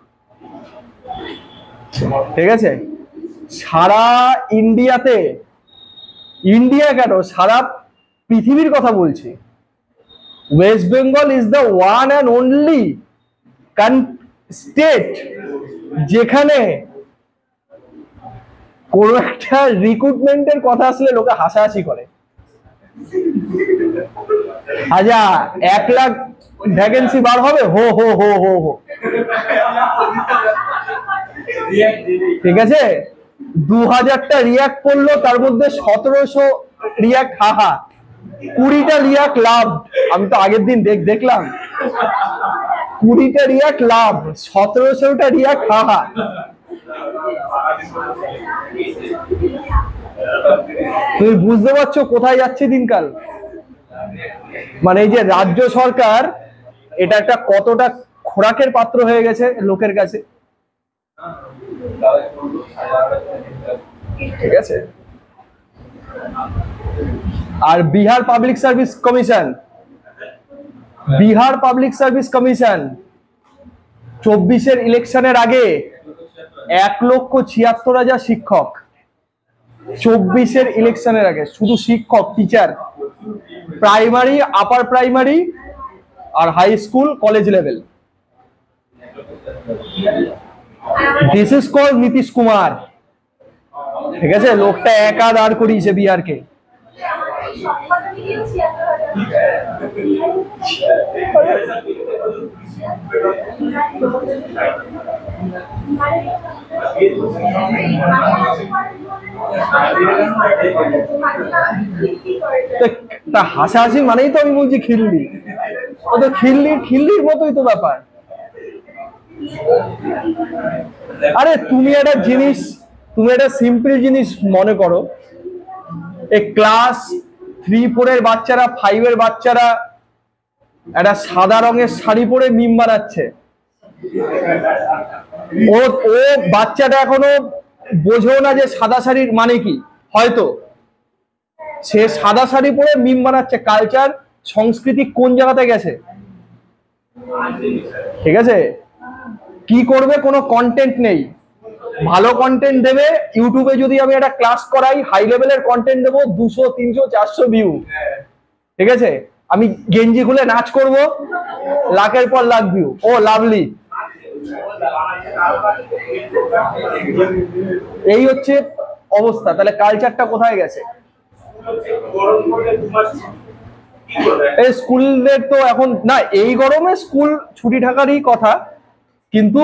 ঠিক আছে, সারা ইন্ডিয়াতে ইন্ডিয়া কেন, সারা পৃথিবীর কথা বলছি। West Bengal is the one and only state যেখানে কোন একটা রিক্রুটমেন্টের কথা আসলে লোকে হাসাহাসি করে। আচ্ছা, এক লাখ ভ্যাকেন্সি বার হবে, হো হো হো হো হো, ঠিক আছে, দু হাজারটা রিয়াক্ট করলো, তার মধ্যে সতেরোশো রিয়াক্ট হাহা, কুড়িটা রিয়াক্ট লাভ। আমি তো আগের দিন দেখ দেখলাম কুড়িটা রিয়াক্ট লাভ, সতেরোশোটা রিয়াক্ট হাহা। তুমি বুঝতে পারছো কোথায় যাচ্ছে দিনকাল? মানে এই যে রাজ্য সরকার, এটা একটা কতটা খোরাকের পাত্র হয়ে গেছে লোকের কাছে, ঠিক আছে। আর Bihar public service commission, Bihar public service commission চব্বিশের ইলেকশনের আগে এক লক্ষ ছিয়াত্তর হাজার শিক্ষক, চব্বিশের ইলেকশনের আগে শুধু শিক্ষক, টিচার, প্রাইমারি, আপার প্রাইমারি আর high school, college level. This is called Nitish Kumar, ঠিক আছে। লোকটা একা দাঁড় করিয়েছে বিহারকে। হাসাহাসি মানেই তো আমি বলছি খিল্লি, ও তো খিল্লির খিল্লির মতোই তো ব্যাপার। আরে তুমি একটা জিনিস, তুমি একটা সিম্পল জিনিস মনে করো, এই ক্লাস থ্রি ফোর এর বাচ্চারা, ফাইভ এর বাচ্চারা একটা সাদা রঙের শাড়ি পরে মিম বানাচ্ছে। ও ও বাচ্চাটা এখনো বোঝেও না যে সাদা শাড়ির মানে কি, হয়তো সে সাদা শাড়ি পরে মিম বানাচ্ছে। কালচার, সংস্কৃতি কোন জায়গাতে গেছে, ঠিক আছে। কি করবে, কোনো কন্টেন্ট নেই, ভালো কন্টেন্ট দেবে। ইউটিউবে যদি আমি একটা ক্লাস করাই, হাই লেভেলের কন্টেন্ট দেবো, দুশো তিনশো চারশো ভিউ, ঠিক আছে। আমি গেঞ্জি খুলে নাচ করব, লাখের পর লাখ ভিউ, ও লাভলি। এই হচ্ছে অবস্থা। তাহলে কালচারটা কোথায় গেছে? এই স্কুলের তো এখন না, এই গরমে স্কুল ছুটি থাকারই কথা, কিন্তু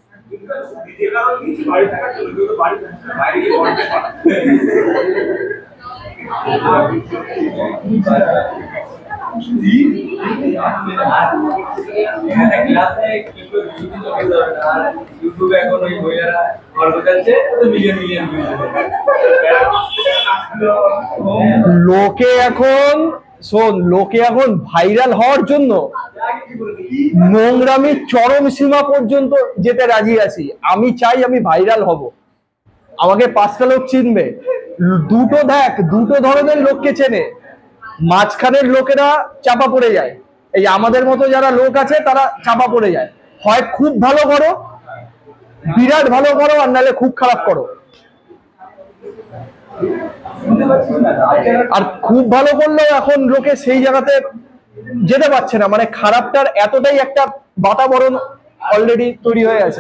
লোকে এখন শোন, লোকে এখন ভাইরাল হওয়ার জন্য নোংরামির চরম সীমা পর্যন্ত যেতে রাজি আছি। আমি চাই আমি ভাইরাল হব, আমাকে পাঁচটা লোক চিনবে। দুটো দেখ, দুটো ধরনের লোককে চেনে। মাঝখানের লোকেরা চাপা পড়ে যায়, এই আমাদের মতো যারা লোক আছে তারা চাপা পড়ে যায়। হয় খুব ভালো করো, বিরাট ভালো করো, আর নাহলে খুব খারাপ করো। আর খুব ভালো করলেও এখন লোকে সেই জায়গাতে যেতে পারছে না, মানে খারাপটার এতটাই একটা বাতাবরণ অলরেডি তৈরি হয়ে আছে।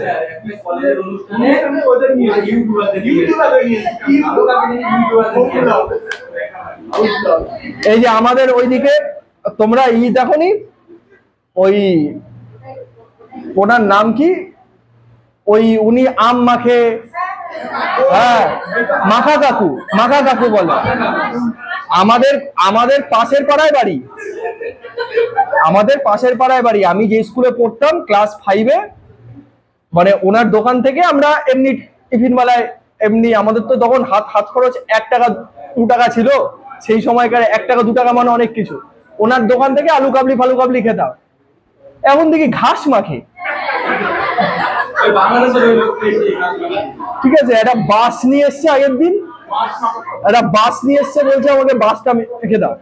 এই যে আমাদের ওইদিকে তোমরা ই দেখোনি, ওই ওনার নাম কি, ওই উনি আম মাখে, হ্যাঁ মাখা কাকু, মাখা কাকু বলে। আমাদের আমাদের পাশের পাড়ায় বাড়ি, আমাদের পাশের পাড়ায় বাড়ি। আমি যে স্কুলে পড়তাম ক্লাস ফাইভে, মানে ওনার দোকান থেকে আমরা এমনি টিফিন বেলায় এমনি, আমাদের তো তখন হাত হাত খরচ এক টাকা দু টাকা ছিল, সেই সময়কার এক টাকা দু টাকা মানে অনেক কিছু। ওনার দোকান থেকে আলু কাবলি ফালু কাবলি খেতাম। এখন দেখি ঘাস মাখে, ঠিক আছে। একটা বাস নিয়ে এসছে আগের দিন, একটা বাস নিয়ে এসছে, বলছে আমাকে বাসটা মেখে দাও।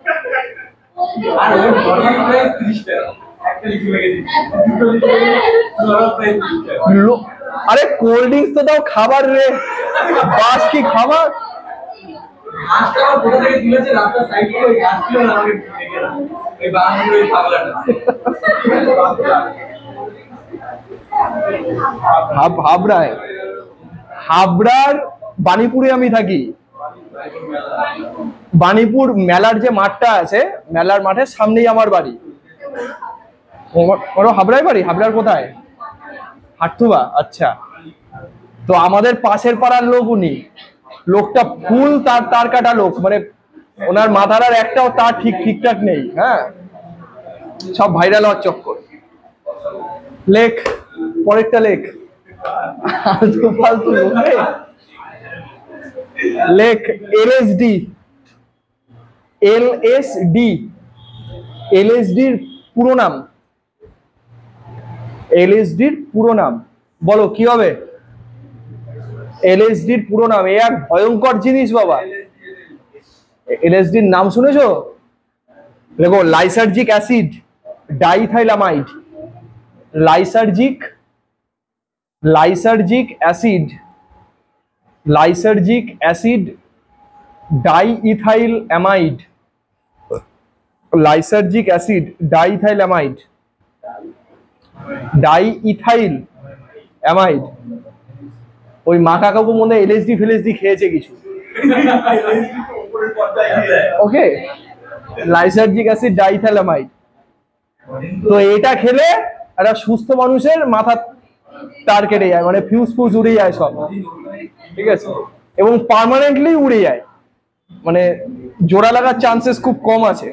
আরে কোল্ড ড্রিঙ্কস তো দাও, খাবার রে, বাস কি খাবার? হাবড়ায়, হাবড়ার বানিপুরে আমি থাকি। বানিপুর মেলার যে মাঠটা আছে, মেলার মাঠের সামনেই আমার বাড়ি। ওর হাবড়ায় বাড়ি? হাবড়ার কোথায়? হাটথুবা। আচ্ছা, তো আমাদের পাশের পাড়ার লোক উনি। লোকটা ফুল তার তার কাটা লোক, মানে ওনার মাথার আর একটাও তার ঠিক ঠিকঠাক নেই। হ্যাঁ, সব ভাইরাল হওয়ার চক্কর। লেখ, পরেরটা লেখ। আলতু ফালতু লোকে লেখ। এলএসডি, এলএসডি, এলএসডির পুরো নাম। এলএসডির পুরো নাম বলো কি হবে? এলএসডির পুরো নাম, এ এক ভয়ঙ্কর জিনিস বাবা। এলএসডির নাম শুনেছো? দেখো, lysergic acid diethylamide. Lysergic, lysergic acid, lysergic acid diethyl amide. Lysergic acid diethylamide, diethyl amide. ওই মা কাকাবু মনে হয় এলএসডি ফেলএসডি খেয়েছে কিছু। Okay, lysergic acid diethylamide. তো এটা খেলে একটা সুস্থ মানুষের মাথা তার কেটে যায়, মানে ফিউজ ফুজ উড়ে যায় সব, ঠিক আছে? এবং পার্মানেন্টলি উড়ে যায়, মানে জোড়া লাগার চান্সেস খুব কম আছে।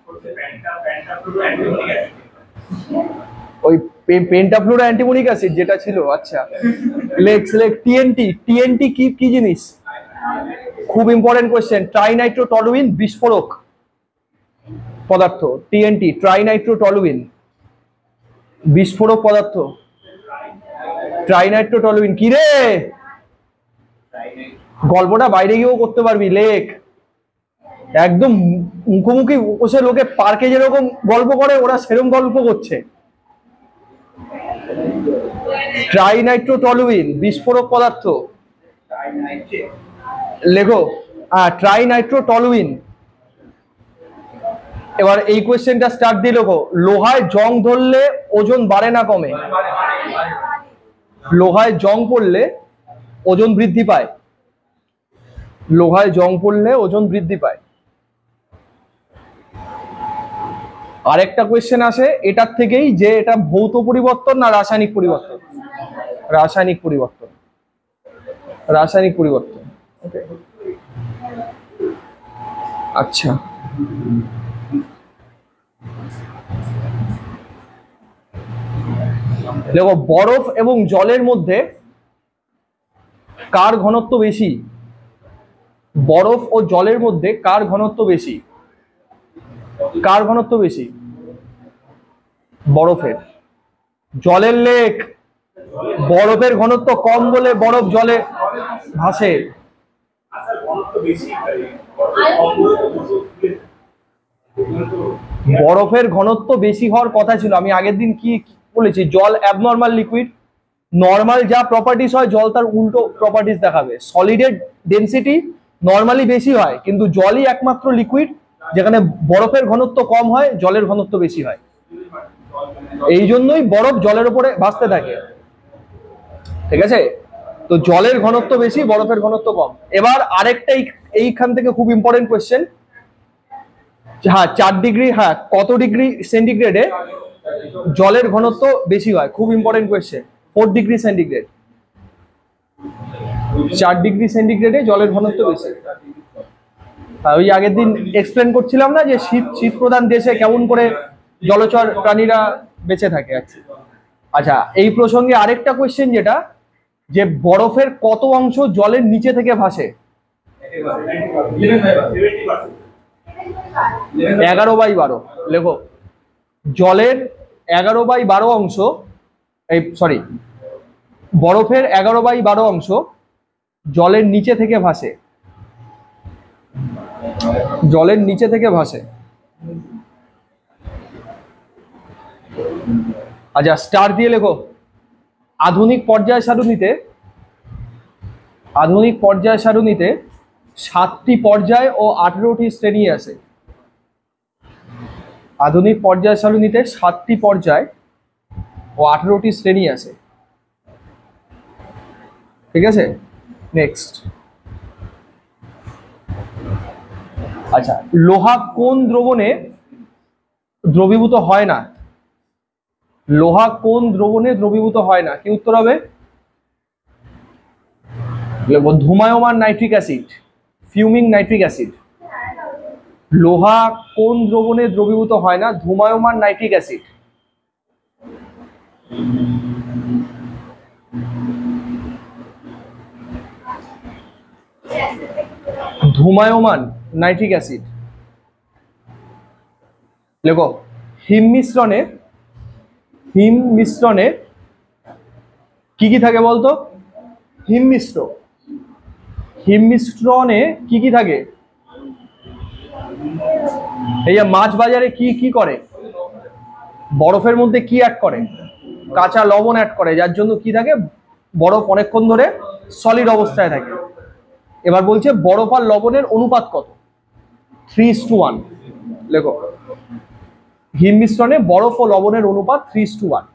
ওই পেন্টাফ্লুরা অ্যান্টিমোনিক অ্যাসিড যেটা ছিল। আচ্ছা, লেক্স লেক। টিএনটি, টিএনটি কি কি জিনিস? খুব ইম্পর্টেন্ট কোয়েশ্চেন। ট্রাইনাইট্রোটলুইন বিস্ফোরক পদার্থ। টিএনটি, ট্রাইনাইট্রোটলুইন বিস্ফোরক পদার্থ। ট্রাইনাইট্রোটলুইন কি রে? গল্পটা বাইরে গিয়েও করতে পারবি। লেখ, একদম মুখোমুখি বসে লোকে পার্কে যেরকম গল্প করে ওরা সেরকম গল্প করছে। ট্রাইনাইট্রোটলুইন বিস্ফোরক পদার্থ। লেখো, হ্যাঁ, ট্রাইনাইট্রোটলুইন। এবার এই কোয়েশ্চেনটা স্টার্ট দিয়ে লেখো। লোহায় জং ধরলে ওজন বাড়ে না কমে? লোহায় জং পড়লে ওজন বৃদ্ধি পায়। লোহায় জং পড়লে ওজন বৃদ্ধি পায়। আরেকটা কোয়েশ্চেন আসে এটার থেকেই, যে এটা ভৌত পরিবর্তন না রাসায়নিক পরিবর্তন? রাসায়নিক পরিবর্তন, রাসায়নিক পরিবর্তন। ওকে, আচ্ছা, দেখো, বরফ এবং জলের মধ্যে কার ঘনত্ব বেশি? বরফ ও জলের মধ্যে কার ঘনত্ব বেশি? কার ঘনত্ব বেশি? বরফের। জলের লেক। বরফের ঘনত্ব কম বলে বরফ জলে ভাসে। বরফের ঘনত্ব বেশি হওয়ার কথা ছিল। আমি আগের দিন কি বলেছি? জল অ্যাবনর্মাল লিকুইড। নর্মাল যা প্রপার্টিস হয় জল তার উল্টো প্রপার্টিস দেখাবে। সলিডের ডেনসিটি নর্মালি বেশি হয়, কিন্তু জলই একমাত্র লিকুইড যেখানে বরফের ঘনত্ব কম হয়, জলের ঘনত্ব বেশি হয়। এই জন্যই বরফ জলের উপরে ভাসতে থাকে, ঠিক আছে? তো জলের ঘনত্ব বেশি, বরফের ঘনত্ব কম। এবার আরেকটা এইখান থেকে খুব ইম্পর্টেন্ট কোয়েশ্চেন। হ্যাঁ, চার ডিগ্রি, হ্যাঁ, কত ডিগ্রি সেন্টিগ্রেডে জলের ঘনত্ব বেশি হয়? খুব important question. Four degree centigrade. চার ডিগ্রি সেন্টিগ্রেডে জলের ঘনত্ব বেশি। ওই আগের দিন এক্সপ্লেন করছিলাম না যে শীত শীত প্রধান দেশে কেমন করে জলচর প্রাণীরা বেঁচে থাকে। আচ্ছা, এই প্রসঙ্গে আরেকটা কোয়েশ্চেন, যেটা যে বরফের কত অংশ জলের নিচে থেকে ভাসে? এগারো বাই বারো। লেখো, জলের এগারো বাই বারো অংশ, এই সরি বরফের এগারো বাই বারো অংশ জলের নিচে থেকে ভাসে। জলের নিচে থেকে ভাসে। আচ্ছা, স্টার দিয়ে লেখো। আধুনিক পর্যায় সারণীতে, আধুনিক পর্যায় সারণীতে সাতটি পর্যায় ও আঠেরোটি শ্রেণী আছে। আধুনিক পর্যায় সারণীতে সাতটি পর্যায় ও আঠেরোটি শ্রেণী আছে। ঠিক আছে, নেক্সট। আচ্ছা, লোহা কোন দ্রবণে দ্রবীভূত হয় না? লোহা কোন দ্রবণে দ্রবীভূত হয় না? কি উত্তর হবে? ধূমায়মান nitric acid, fuming nitric acid. লোহা কোন দ্রবণে দ্রবীভূত হয় না? ধূমায়মান নাইট্রিক অ্যাসিড। ধূমায়মান নাইট্রিক অ্যাসিড। দেখো, হিম মিশ্রণে হিম মিশ্রণে কি কি থাকে বলতো? হিম মিশ্র হিম মিশ্রণে কি কি থাকে? এই যে মাছ বাজারে কি কি করে? বরফের মধ্যে কি অ্যাড করে? কাঁচা লবণ অ্যাড করে, যার জন্য কি থাকে? বরফ অনেকক্ষণ ধরে সলিড অবস্থায় থাকে। এবার বলছে বরফ আর লবণের অনুপাত কত? Three is to one. লেখো, হিম মিশ্রণে বরফ ও লবণের অনুপাত থ্রি ইস টু ওয়ান।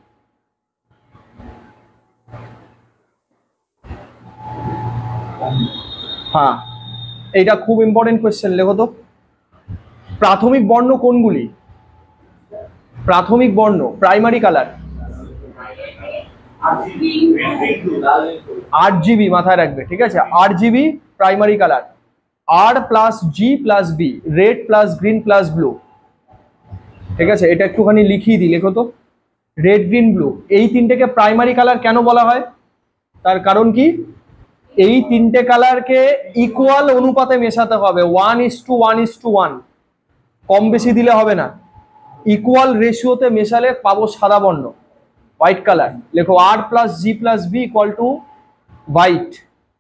হ্যাঁ, এইটা খুব ইম্পর্টেন্ট কোয়েশ্চেন। লেখো তো, প্রাথমিক বর্ণ কোনগুলি? প্রাথমিক বর্ণ, প্রাইমারি কালার। আট জিবি মাথায় রাখবে, ঠিক আছে? আট GB primary colour. R plus G plus B, red plus green plus blue. ঠিক আছে, এটা একটুখানি লিখিয়ে দিই। লেখো তো, রেড গ্রিন ব্লু, এই তিনটেকে প্রাইমারি কালার কেন বলা হয়? তার কারণ কি? এই তিনটে কালারকে ইকুয়াল অনুপাতে মেশাতে হবে, one is to one is to one, কম বেশি দিলে হবে না। ইকুয়াল রেশিওতে মেশালে পাবো সাদা বর্ণ, হোয়াইট কালার। লেখো, R plus G plus B equal to white.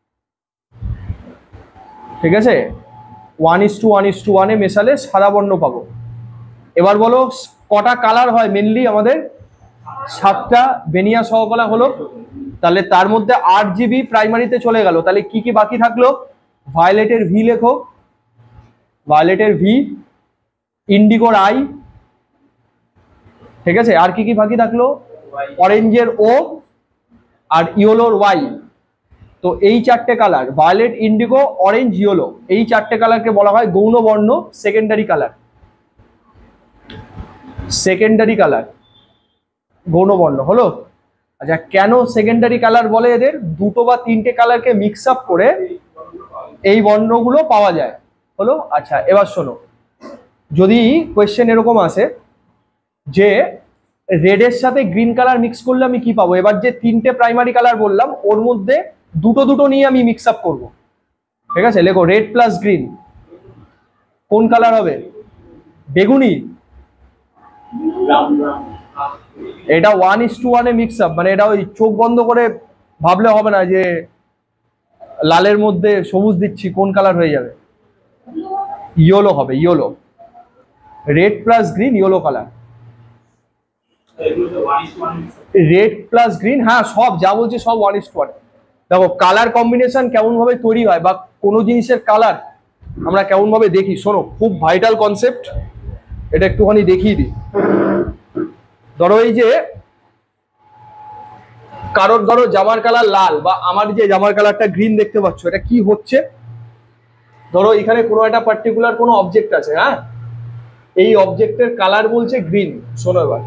ঠিক আছে, one is to one is to ওয়ানে মেশালে সাদা বর্ণ পাবো। এবার বলো, কটা কালার হয় মেনলি আমাদের? সাতটা। বেনিয়া সহকলা হলো, তাহলে তার মধ্যে আট জিবি প্রাইমারিতে চলে গেল। তাহলে কি কি বাকি থাকলো? ভায়োলেটের ভি লেখো, ভায়োলেটের ভি, ইন্ডিগোর আই। ঠিক আছে, আর কি কি বাকি থাকলো? অরেঞ্জের ও আর ইয়েলোর ওয়াই। তো এই চারটে colour, violet, indigo, orange, yellow, এই চারটে কালারকে বলা হয় গৌণ বর্ণ, সেকেন্ডারি কালার। সেকেন্ডারি কালার, গৌণ বর্ণ হলো। আচ্ছা, কেন সেকেন্ডারি কালার বলে? এদের দুটো বা তিনটে কালারকে মিক্স আপ করে এই বর্ণগুলো পাওয়া যায়, হলো। আচ্ছা, এবার শোনো, যদি কোয়েশ্চেন এরকম আসে যে রেডের সাথে গ্রিন কালার মিক্স করলে আমি কি পাবো? এবার যে তিনটে প্রাইমারি কালার বললাম, ওর মধ্যে দুটো দুটো নিয়ে আমি মিক্স আপ করবো। ঠিক আছে, লেখো, রেড প্লাস গ্রিন কোন কালার হবে? বেগুনি। এটা ওয়ান ইস টু ওয়ানে মিক্স আপ, মানে এটা ওই চোখ বন্ধ করে ভাবলে হবে না যে লালের মধ্যে সবুজ দিচ্ছি, কোন কালার হয়ে যাবে? ইয়েলো হবে, yellow. Red plus green, yellow colour. Red plus green, হ্যাঁ, সব যা বলছি সব ওয়ান ইস টু ওয়ান। দেখো, কালার কম্বিনেশন কেমন ভাবে তৈরি হয় বা কোনো জিনিসের কালার আমরা কেমন ভাবে দেখি, শোনো, খুব ভাইটাল কনসেপ্ট, এটা একটুখানি দেখিয়ে দিই। ধরো, এই যে কারোর ধরো জামার কালার লাল, বা আমার যে জামার কালারটা গ্রিন দেখতে পাচ্ছ, এটা কি হচ্ছে? ধরো এখানে কোনো একটা পার্টিকুলার কোনো অবজেক্ট আছে, হ্যাঁ, এই অবজেক্টের কালার বলছে গ্রিন। শোনো এবার,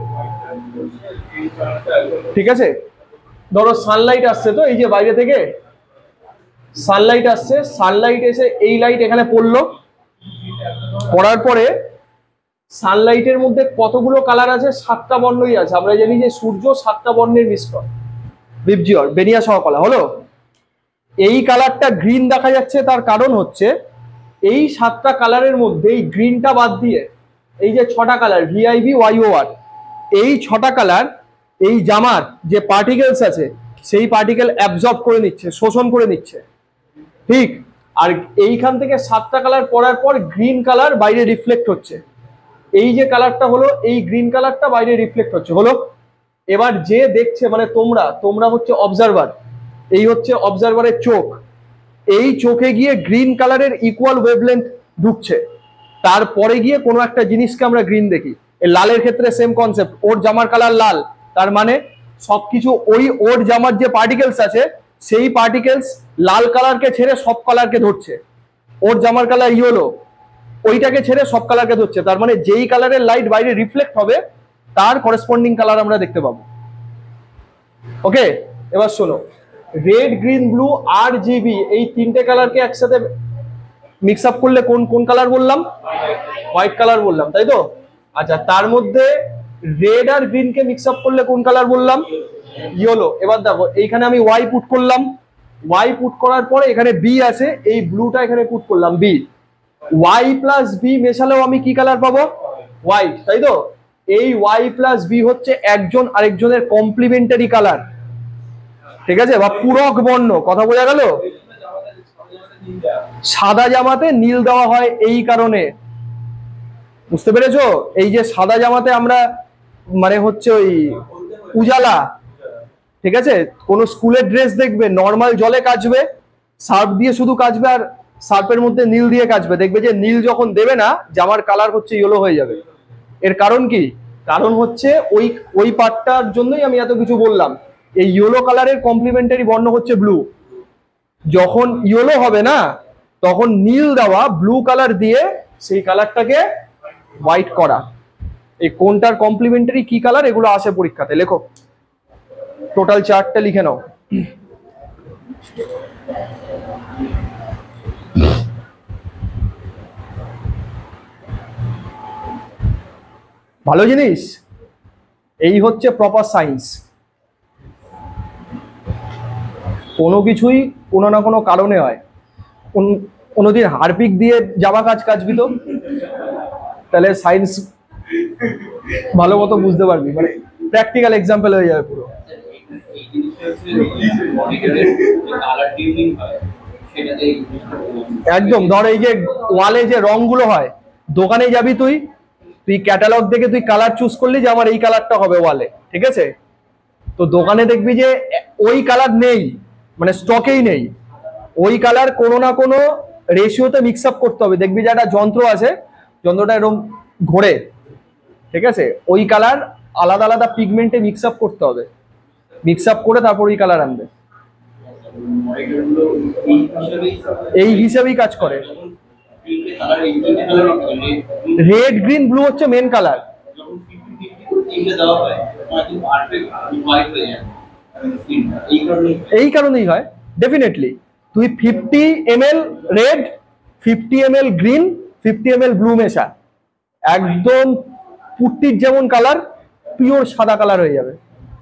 ঠিক আছে, ধরো সানলাইট আসছে, তো এই যে বাইরে থেকে সানলাইট আসছে, সানলাইট এসে এই লাইট এখানে পড়লো, পড়ার পরে সানলাইটের মধ্যে কতগুলো কালার আছে? সাতটা বর্ণই আছে। আমরা জানি যে সূর্য সাতটা বর্ণের মিশ্রণ, বিবজিওর, বেনিয়া সহকলা, হলো। এই কালারটা গ্রিন দেখা যাচ্ছে, তার কারণ হচ্ছে এই সাতটা কালারের মধ্যে এই গ্রিনটা বাদ দিয়ে এই যে ছটা কালার, ভিআইবি, ওয়াইওআর, এই ছটা কালার এই জামার যে পার্টিকেলস আছে সেই পার্টিকেল অ্যাবজর্ব করে নিচ্ছে, শোষণ করে নিচ্ছে, ঠিক। আর এইখান থেকে সাতটা কালার পড়ার পর গ্রিন কালার বাইরে রিফ্লেক্ট হচ্ছে। এই যে কালারটা হলো, এই গ্রিন কালারটা বাইরে রিফ্লেক্ট হচ্ছে, হলো। এবার যে দেখছে, মানে তোমরা তোমরা হচ্ছে অবজারভার, এই হচ্ছে অবজারভারের চোখ। এই চোখে গিয়ে গ্রিন কালারের ইকুয়াল ওয়েভলেন্থ ঢুকছে, তারপরে গিয়ে কোনো একটা জিনিসকে আমরা গ্রিন দেখি। এই লালের ক্ষেত্রে সেম কনসেপ্ট, ওর জামার কালার লাল, তার মানে সবকিছু ওই ওর জামার যে পার্টিকেলস আছে সেই পার্টিকেলস লাল কালারকে ছেড়ে সব কালারকে ধরছে। ওর জামার কালার ইয়েলো, ওইটাকে ছেড়ে সব কালারকে ধরছে, তার মানে যেই কালারের লাইট বাইরে রিফ্লেক্ট হবে তার করেসপন্ডিং কালার আমরা দেখতে পাবো। ওকে, এবার শোনো, red green blue R GB এই তিনটে কালারকে একসাথে মিক্স আপ করলে কোন কোন কালার বললাম? হোয়াইট কালার বললাম, তাই তো? আচ্ছা, তার মধ্যে রেড আর গ্রিনকে মিক্স আপ করলে কোন কালার বললাম? ইয়েলো। এবার দেখো এইখানে আমি ওয়াই পুট করলাম, ওয়াই পুট করার পরে এখানে বি আছে, এই ব্লুটা এখানে পুট করলাম বি, ওয়াই প্লাস বি মেশালেও আমি কি কালার পাবো? হোয়াইট, তাই তো? এই ওয়াই প্লাস বি হচ্ছে একজন আরেকজনের কমপ্লিমেন্টারি কালার, ঠিক আছে, বা পূরক বর্ণ। কথা বোঝা গেল? সাদা জামাতে নীল দেওয়া হয় এই কারণে, বুঝতে পেরেছো? এই যে সাদা জামাতে আমরা মানে হচ্ছে ওই উজালা, ঠিক আছে, কোন স্কুলের ড্রেস দেখবে নর্মাল জলে কাচবে, সার্ফ দিয়ে শুধু কাচবে আর সার্ফের মধ্যে নীল দিয়ে কাচবে, দেখবে যে নীল যখন দেবে না জামার কালার হচ্ছে ইয়েলো হয়ে যাবে। এর কারণ কি? কারণ হচ্ছে ওই ওই পার্টটার জন্যই আমি এত কিছু বললাম। এই ইয়েলো কালারের কমপ্লিমেন্টারি বর্ণ হচ্ছে ব্লু। যখন ইয়েলো হবে না তখন নীল দেওয়া ব্লু কালার দিয়ে সেই কালারটাকে হোয়াইট করা। এই কোনটার কমপ্লিমেন্টারি কি কালার এগুলো আসে পরীক্ষাতে, লেখো, টোটাল চার্টটা লিখে নাও। ভালো জিনিস, এই হচ্ছে প্রপার সায়েন্স। কোনো কিছুই কোনো না কোনো কারণে হয়। কোনোদিন হারপিক দিয়ে জামা কাজ কাচবি তো, তাহলে সায়েন্স ভালো মতো বুঝতে পারবি, মানে প্র্যাকটিক্যাল এক্সাম্পল হয়ে যাবে পুরো। একদম, ধর এই যে ওয়ালে যে রংগুলো হয়, দোকানে যাবি তুই, তুই ক্যাটালগ দেখে তুই কালার চুজ করলি যে আমার এই কালারটা হবে ওয়ালে, ঠিক আছে, তো দোকানে দেখবি যে ওই কালার নেই, মানে স্টকেই নেই, ওই কালার কোনো না কোনো রেশিওতে মিক্স আপ করতে হবে। দেখবি যে একটা যন্ত্র আছে, যন্ত্রটা এরকম ঘোরে, ঠিক আছে, ওই কালার আলাদা আলাদা পিগমেন্টে মিক্স আপ করতে হবে, মিক্স আপ করে তারপর ওই কালার আনবে। এই হিসেবেই কাজ করে। রেড গ্রিন ব্লু হচ্ছে মেন কালার। এই কারণেই হয় ডেফিনেটলি। তুই fifty M L red, fifty M L green, fifty M L blue মেশা, একদম পুট্টির যেমন কালার পিওর সাদা কালার হয়ে যাবে।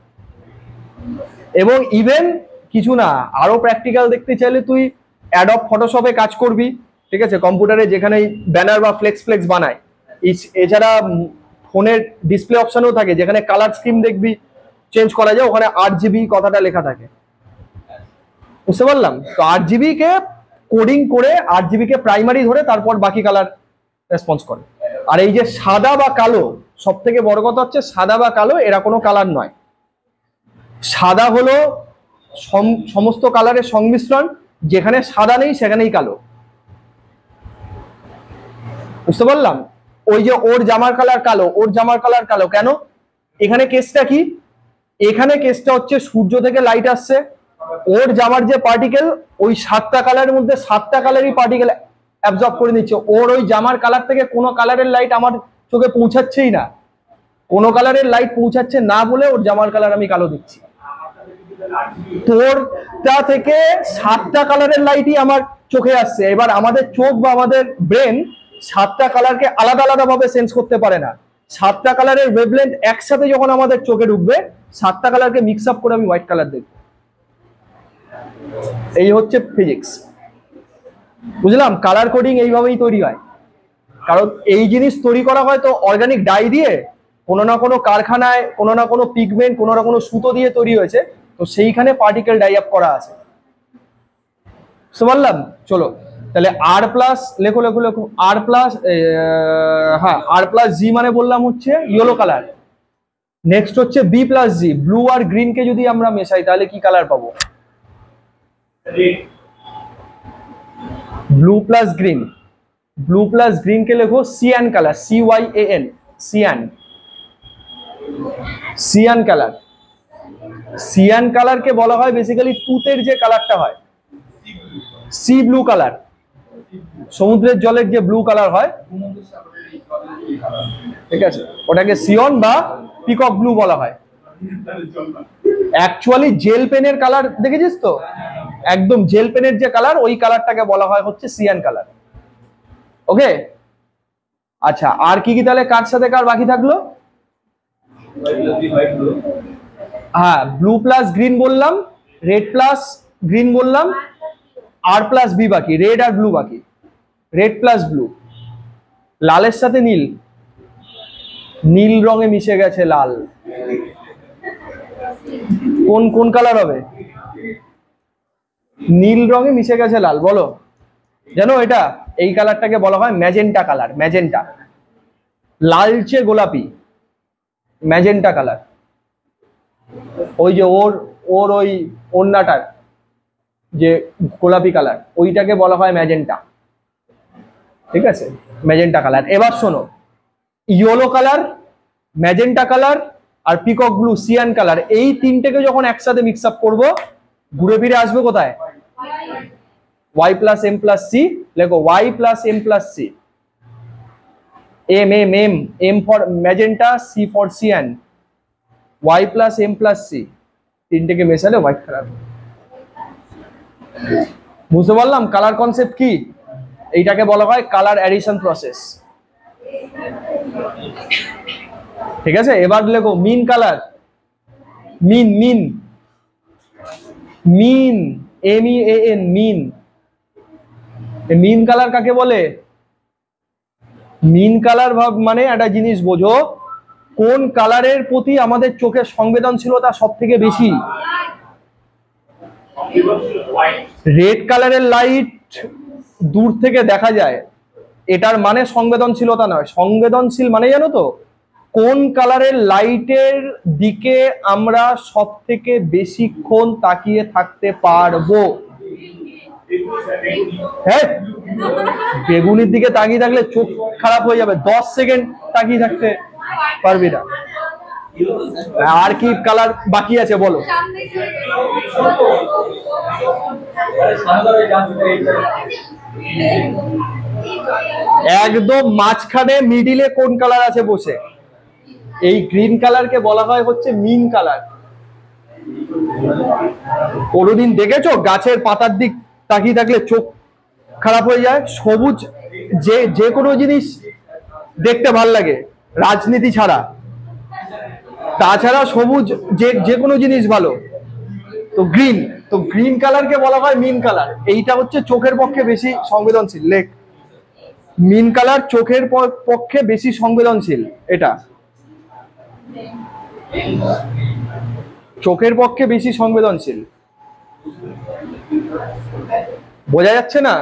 এবং ইভেন কিছু না, আরো প্র্যাকটিক্যাল দেখতে চাইলে তুই অ্যাডব ফটোশপে কাজ করবি, ঠিক আছে, কম্পিউটারে যেখানে ব্যানার বা ফ্লেক্স ফ্লেক্স বানায়। এছাড়া ফোনের ডিসপ্লে অপশনও থাকে যেখানে কালার স্কিম দেখবি চেঞ্জ করা যায়, ওখানে আট জিবি কথাটা লেখা থাকে, বুঝতে পারলাম তো? আট জিবি কে কোডিং করে আট জিবি কে প্রাইমারি ধরে তারপর বাকি কালার রেসপন্স করে। আর এই যে সাদা বা কালো, সব থেকে বড় কথা হচ্ছে সাদা বা কালো এরা কোনো কালার নয়। সাদা হলো সমস্ত কালারের সংমিশ্রণ, যেখানে সাদা নেই সেখানেই কালো, বুঝতে পারলাম? ওই যে ওর জামার কালার কালো, ওর জামার কালার কালো কেন? এখানে কেসটা কি? এখানে কেসটা হচ্ছে সূর্য থেকে লাইট আসছে, ওর জামার যে পার্টিকেল ওই সাতটা কালারের মধ্যে সাতটা কালারই পার্টিকেল অ্যাবজর্ব করে নিচ্ছে। ওর ওই জামার কালার থেকে কোনো কালারের লাইট আমার চোখে পৌঁছাচ্ছেই না, কোনো কালারের লাইট পৌঁছাচ্ছে না বলে ওর জামার কালার আমি কালো দেখছি। তোরটা থেকে সাতটা কালারের লাইটই আমার চোখে আসছে। এবার আমাদের চোখ বা আমাদের ব্রেন সাতটা কালারকে আলাদা আলাদা ভাবে সেন্স করতে পারে না। সাতটা কালারের ওয়েভলেন্থ একসাথে যখন আমাদের চোখে ঢুকবে, সাতটা কালারকে মিক্স আপ করে আমি হোয়াইট কালার দেখব। এই হচ্ছে ফিজিক্স, বুঝলাম? কালার কোডিং এইভাবেই তৈরি হয়। কারণ এই জিনিস তৈরি করা হয় তো অর্গানিক ডাই দিয়ে, কোনো না কোনো কারখানায় কোনো না কোনো পিগমেন্ট কোনো না কোনো সুতো দিয়ে তৈরি হয়েছে, তো সেইখানে পার্টিকেল ডাই আপ করা আছে, বুঝতে পারলাম? চলো তাহলে আর প্লাস লেখো লেখো লেখো আর প্লাস, হ্যাঁ আর প্লাস জি মানে বললাম হচ্ছে ইয়েলো কালার। নেক্সট হচ্ছে বি প্লাস জি, ব্লু আর গ্রিন কে যদি আমরা মেশাই তাহলে কি কালার পাবো? Blue plus green, blue plus green কে লেখো cyan colour, C Y A N, cyan, cyan colour. Cyan colour কে বলা হয় বেসিক্যালি তুতের যে কালারটা হয়, সি ব্লু কালার, সমুদ্রের জলের যে ব্লু কালার হয়, ঠিক আছে, ওটাকে সিয়ন বা পিকক ব্লু বলা হয়। অ্যাকচুয়ালি জেল পেনের কালার দেখেছিস তো, একদম জেল পেনের যে কালার, ওই কালারটাকে বলা হয় হচ্ছে সিয়ান কালার। ওকে, আচ্ছা আর কি কি তাহলে কার সাথে কার বাকি থাকলো? হ্যাঁ, ব্লু প্লাস গ্রিন বললাম, রেড প্লাস গ্রিন বললাম, আর প্লাস বি বাকি, রেড আর ব্লু বাকি, রেড প্লাস ব্লু। লালের সাথে নীল, নীল রঙে মিশে গেছে লাল, কোন কোন কালার হবে? নীল রঙে মিশে গেছে লাল, বলো জানো এটা, এই কালারটাকে বলা হয় ম্যাজেন্টা কালার, ম্যাজেন্টা, লালচে গোলাপি, ম্যাজেন্টা কালার। ওই যে ওর ওর ওই ওড়নাটার যে গোলাপি কালার, ওইটাকে বলা হয় ম্যাজেন্টা, ঠিক আছে, ম্যাজেন্টা কালার। এবার শোনো, ইয়েলো কালার, ম্যাজেন্টা কালার আর পিকক ব্লু, সিয়ান কালার, এই তিনটেকে যখন একসাথে মিক্স আপ করবো, ঘুরে ফিরে আসবে কোথায়? Y plus M plus C, লেখো Y plus M plus C, M M M, M for magenta, C for cyan, Y plus M plus C, তিনটেকে মেশালে হোয়াইট কালার। বুঝতে পারলাম কালার কনসেপ্ট কি? এইটাকে বলা হয় কালার অ্যাডিশন প্রসেস, ঠিক আছে। এবার লেখো mean colour, mean mean mean, M E A N, mean. Mean colour কাকে বলে? মিন কালার ভাব মানে একটা জিনিস বোঝো, কোন কালারের প্রতি আমাদের চোখের সংবেদনশীলতা সব থেকে বেশি। রেড কালারের লাইট দূর থেকে দেখা যায়, এটার মানে সংবেদনশীলতা নয়। সংবেদনশীল মানে জানো তো, কোন কালারের লাইটের দিকে আমরা সব থেকে বেশিক্ষণ তাকিয়ে থাকতে পারবো। হ্যাঁ, বেগুনির দিকে তাকিয়ে থাকলে চোখ খারাপ হয়ে যাবে, দশ সেকেন্ড তাকিয়ে থাকতে পারবি না। আর কি কালার বাকি আছে বলো? একদম মাঝখানে মিডিলে কোন কালার আছে বসে, এই গ্রিন কালারকে বলা হয় হচ্ছে মিন কালার। কোনোদিন দেখেছো গাছের পাতার দিক তাকিয়ে থাকলে চোখ খারাপ হয়ে যায়? সবুজ যে যে কোনো জিনিস দেখতে ভাল লাগে, রাজনীতি ছাড়া, তাছাড়া সবুজ যে যে কোনো জিনিস ভালো। তো গ্রিন, তো গ্রিন কালারকে বলা হয় মিন কালার। এইটা হচ্ছে চোখের পক্ষে বেশি সংবেদনশীল, লেখ মিন কালার চোখের পক্ষে বেশি সংবেদনশীল, এটা চোখের পক্ষে বেশি সংবেদনশীল। বোঝা যাচ্ছে না?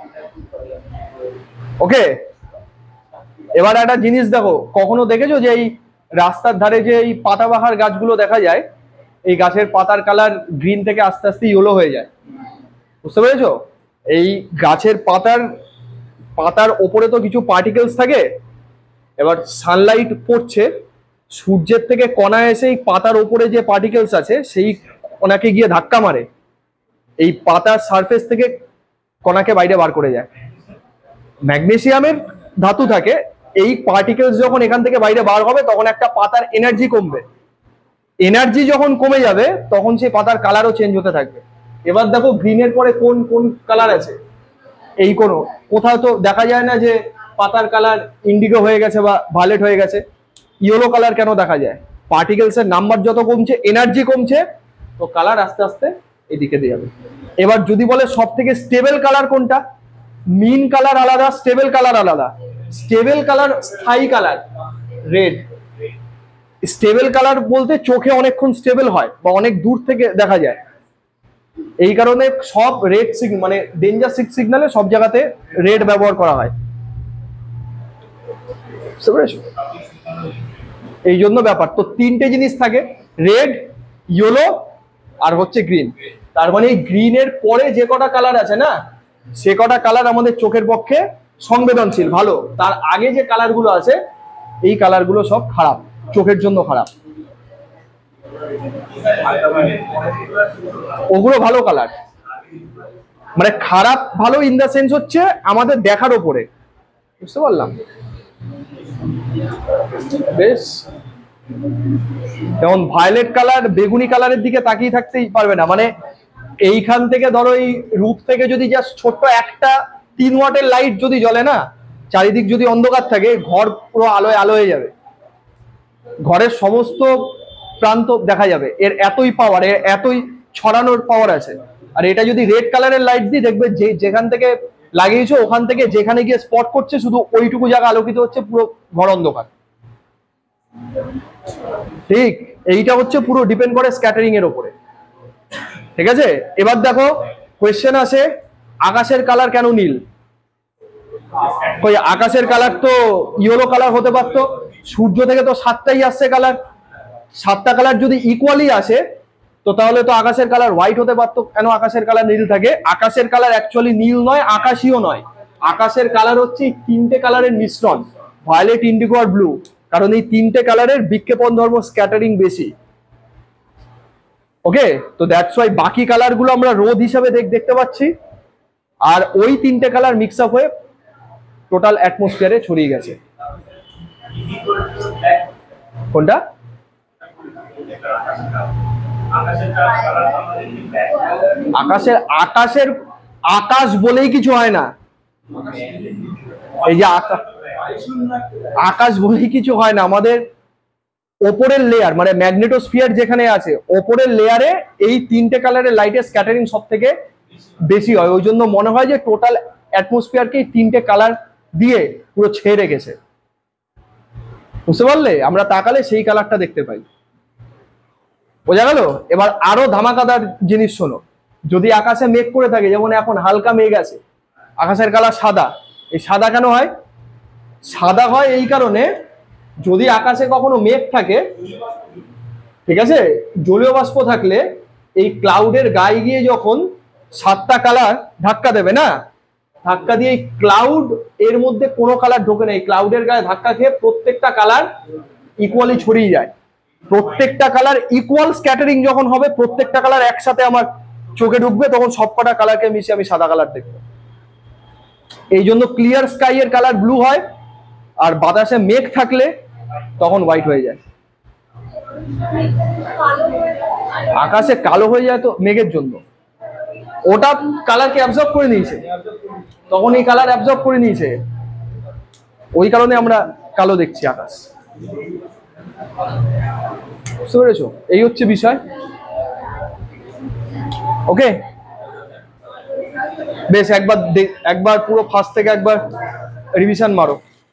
ওকে, এবার একটা জিনিস দেখো, কখনো দেখেছো যে এই রাস্তার ধারে যে এই পাতাবাহার গাছগুলো দেখা যায়, এই গাছের পাতার কালার গ্রিন থেকে আস্তে আস্তে ইয়েলো হয়ে যায়, বুঝতে পেরেছো? এই গাছের পাতার পাতার ওপরে তো কিছু পার্টিকেলস থাকে, এবার সানলাইট পড়ছে, সূর্যের থেকে কণা এসে এই পাতার ওপরে যে পার্টিকেলস আছে সেই কণাকে গিয়ে ধাক্কা মারে, এই পাতার সারফেস থেকে কণাকে বাইরে বার করে যায়। ম্যাগনেসিয়ামের ধাতু থাকে, এই পার্টিকেলস যখন এখান থেকে বাইরে বার হবে তখন একটা পাতার এনার্জি কমবে, এনার্জি যখন কমে যাবে তখন সেই পাতার কালারও চেঞ্জ হতে থাকবে। এবার দেখো গ্রিনের পরে কোন কোন কালার আছে, এই কোনো কোথাও তো দেখা যায় না যে পাতার কালার ইন্ডিগো হয়ে গেছে বা ভায়োলেট হয়ে গেছে। ইয়েলো কালার কেন দেখা যায়? পার্টিকেলসের নাম্বার যত কমছে, এনার্জি কমছে, তো কালার আস্তে আস্তে এদিকে দিয়ে যাবে। এবার যদি বলে সব থেকে স্টেবল কালার কোনটা, মিন কালার আলাদা, স্টেবল কালার আলাদা। স্টেবল কালার স্থায়ী কালার, রেড। স্টেবল কালার বলতে চোখে অনেকক্ষণ স্টেবল হয় বা অনেক দূর থেকে দেখা যায়, এই কারণে সব রেড সিগন্যাল মানে ডেঞ্জার সিগন্যালে সব জায়গাতে রেড ব্যবহার করা হয়, বুঝতে পেরেছো? এই জন্য ব্যাপার। তো তিনটে জিনিস থাকে, রেড, ইয়েলো আর হচ্ছে গ্রিন। তার মানে এই গ্রিনের পরে যে কটা কালার আছে না, সে কটা কালার আমাদের চোখের পক্ষে সংবেদনশীল ভালো, তার আগে যে কালার গুলো আছে এই কালার গুলো সব খারাপ, চোখের জন্য খারাপ। ওগুলো ভালো কালার, মানে খারাপ ভালো ইন দা সেন্স হচ্ছে আমাদের দেখার ওপরে, বুঝতে পারলাম? বেশ, যেমন ভায়োলেট কালার বেগুনি কালারের দিকে তাকিয়ে থাকতেই পারবে না, মানে এইখান থেকে ধরো এই রূপ থেকে যদি জাস্ট ছোট্ট একটা তিন ওয়াটের লাইট যদি জ্বলে না, চারিদিক যদি অন্ধকার থাকে, ঘর পুরো আলোয় আলো হয়ে যাবে, ঘরের সমস্ত প্রান্ত দেখা যাবে, এর এতই পাওয়ার, এর এতই ছড়ানোর পাওয়ার আছে। আর এটা যদি রেড কালারের লাইট দিই, দেখবে যে যেখান থেকে লাগিয়েছো ওখান থেকে যেখানে গিয়ে স্পট করছে শুধু ওইটুকু জায়গা আলোকিত হচ্ছে, পুরো ঘর অন্ধকার। ঠিক, এইটা হচ্ছে পুরো ডিপেন্ড করে স্ক্যাটারিং এর উপরে, ঠিক আছে? এবার দেখো কোয়েশ্চেন আছে, আকাশের কালার কেন নীল? কই আকাশের কালার তো ইয়েলো কালার হতে পারতো, সূর্য থেকে তো সাতটাই আসছে কালার, সাতটা কালার যদি ইকুয়ালি আসে তো তাহলে তো আকাশের কালার হোয়াইট হতে পারতো, কেন আকাশের কালার নীল থাকে? আকাশের কালার অ্যাকচুয়ালি নীল নয়, আকাশীয় নয়, আকাশের কালার হচ্ছে তিনটে কালারের মিশ্রণ, ভায়োলেট, ইন্ডিগো আর ব্লু, কারণ এই তিনটে কালারের বিক্ষেপণ ধর্ম স্ক্যাটারিং বেশি। ওকে, তো দ্যাটস ওয়াই বাকি কালার গুলো আমরা রোদ হিসাবে দেখতে পাচ্ছি, আর ওই তিনটে কালার মিক্স আপ হয়ে টোটাল অ্যাটমসফিয়ারে ছড়িয়ে গেছে। কোনটা? আকাশের আকাশের আকাশ বলেই কিছু হয় না, এই যে আকাশ বলেই কিছু হয় না, আমাদের ওপরের লেয়ার মানে ম্যাগনেটোস্ফিয়ার যেখানে আছে ওপরের লেয়ারে এই তিনটে কালারের লাইটের স্ক্যাটারিং সব থেকে বেশি হয়, ওই জন্য মনে হয় যে টোটাল অ্যাটমসফিয়ারকে এই তিনটে কালার দিয়ে পুরো ছেয়ে রেখেছে, বুঝতে পারলে? আমরা তাকালে সেই কালারটা দেখতে পাই, বোঝা গেল? এবার আরো ধামাকাদার জিনিস শোনো, যদি আকাশে মেঘ করে থাকে, যেমন এখন হালকা মেঘ আছে, আকাশের কালার সাদা, এই সাদা কেন হয়? সাদা হয় এই কারণে, যদি আকাশে কখনো মেঘ থাকে, ঠিক আছে, জলীয় বাষ্প থাকলে এই ক্লাউডের গায়ে গিয়ে যখন সাতটা কালার ধাক্কা দেবে না, ধাক্কা দিয়ে এই ক্লাউড এর মধ্যে কোনো কালার ঢোকে না, এই ক্লাউডের গায়ে ধাক্কা খেয়ে প্রত্যেকটা কালার ইকুয়ালি ছড়িয়ে যায়, প্রত্যেকটা কালার ইকুয়াল স্ক্যাটারিং যখন হবে, প্রত্যেকটা কালার একসাথে আমার চোখে ঢুকবে, তখন সবকটা কালারকে মিশিয়ে আমি সাদা কালার দেখবো। এই জন্য ক্লিয়ার স্কাই এর কালার ব্লু হয়, আর বাতাসে মেঘ থাকলে তখন হোয়াইট হয়ে যায়। আকাশে কালো হয়ে যায় তো মেঘের জন্য, ওটা কালারকে অ্যাবজর্ব করে নিয়েছে, তখন এই কালার অ্যাবজর্ব করে নিয়েছে, ওই কারণে আমরা কালো দেখছি আকাশ, বুঝতে পেরেছো? এই হচ্ছে বিষয়। ওকে, বেশ, একবার একবার পুরো ফার্স্ট থেকে একবার রিভিশন মারো।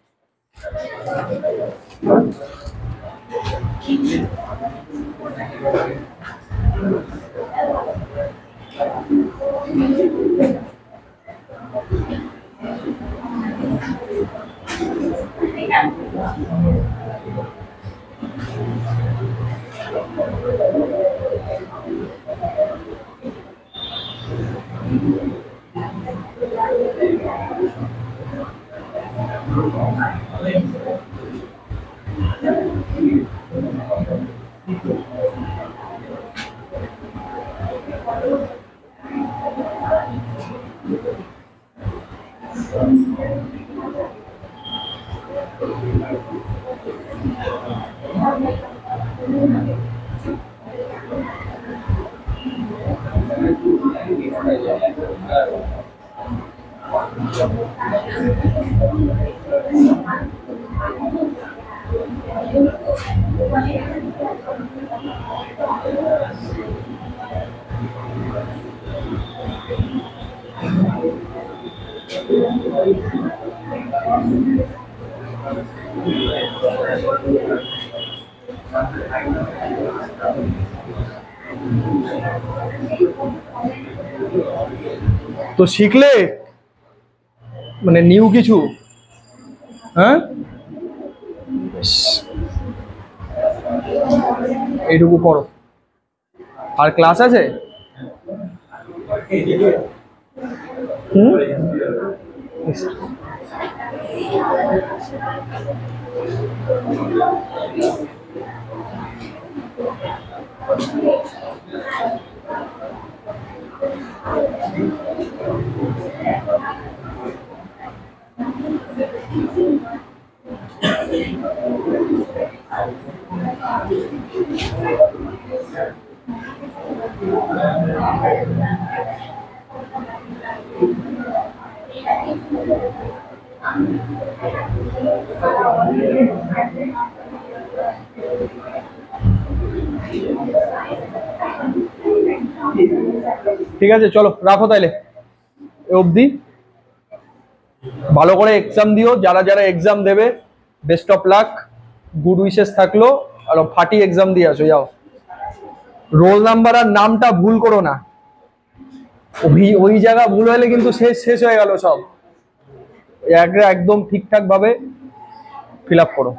তো শিখলে মানে নিউ কিছু, হ্যাঁ, এইটুকু করো, আর ক্লাস আছে হুম ঠিক আছে, চলো রাখো তাইলে এ অবধি। ভালো করে এক্সাম দিও, যারা যারা এক্সাম দেবে best of luck, good wishes থাকলো, আর ফাটি এক্সাম দিয়ে আসো, যাও। রোল নাম্বার আর নামটা ভুল করো না, ওই ওই জায়গা ভুল হলে কিন্তু শেষ শেষ হয়ে গেল সব। একদম ঠিকঠাক ভাবে ফিল আপ করো।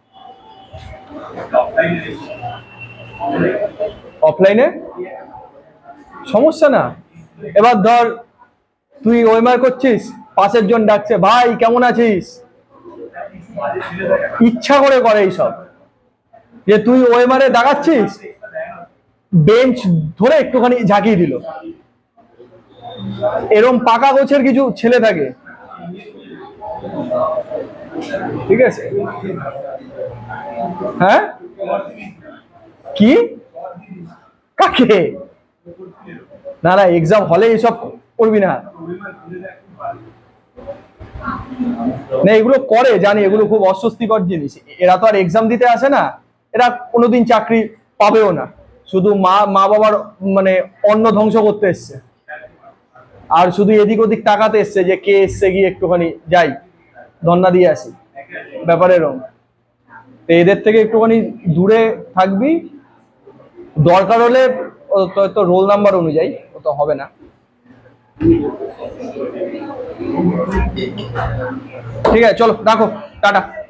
অফলাইনে সমস্যা না। এবার ধর তুই ওয়েমার করছিস, পাশের জন ডাকছে ভাই কেমন আছিস, ইচ্ছা করে করে এইসব, যে তুই ওয়েমারে দাঁড়াচ্ছিস, বেঞ্চ ধরে একটুখানি ঝাঁকিয়ে দিল। এরম পাকা গোছের কিছু ছেলে থাকে, ঠিক আছে? হ্যাঁ কি কাকে? না না, এক্সাম হলে এইসব করবি না। না এগুলো করে জানি, এগুলো খুব অস্বস্তিকর জিনিস। এরা তো আর এক্সাম দিতে আসে না, এরা কোনোদিন চাকরি পাবেও না, শুধু মা মা বাবার মানে অন্ন ধ্বংস করতে এসছে, আর শুধু এদিক ওদিক তাকাতে এসছে যে কে এসছে, গিয়ে একটুখানি যাই ধন্না দিয়ে আসি, ব্যাপারে এরকম। তো এদের থেকে একটুখানি দূরে থাকবি, দরকার হলে তো রোল নাম্বার অনুযায়ী ও তো হবে না। ঠিক আছে, চলো রাখো, টাটা।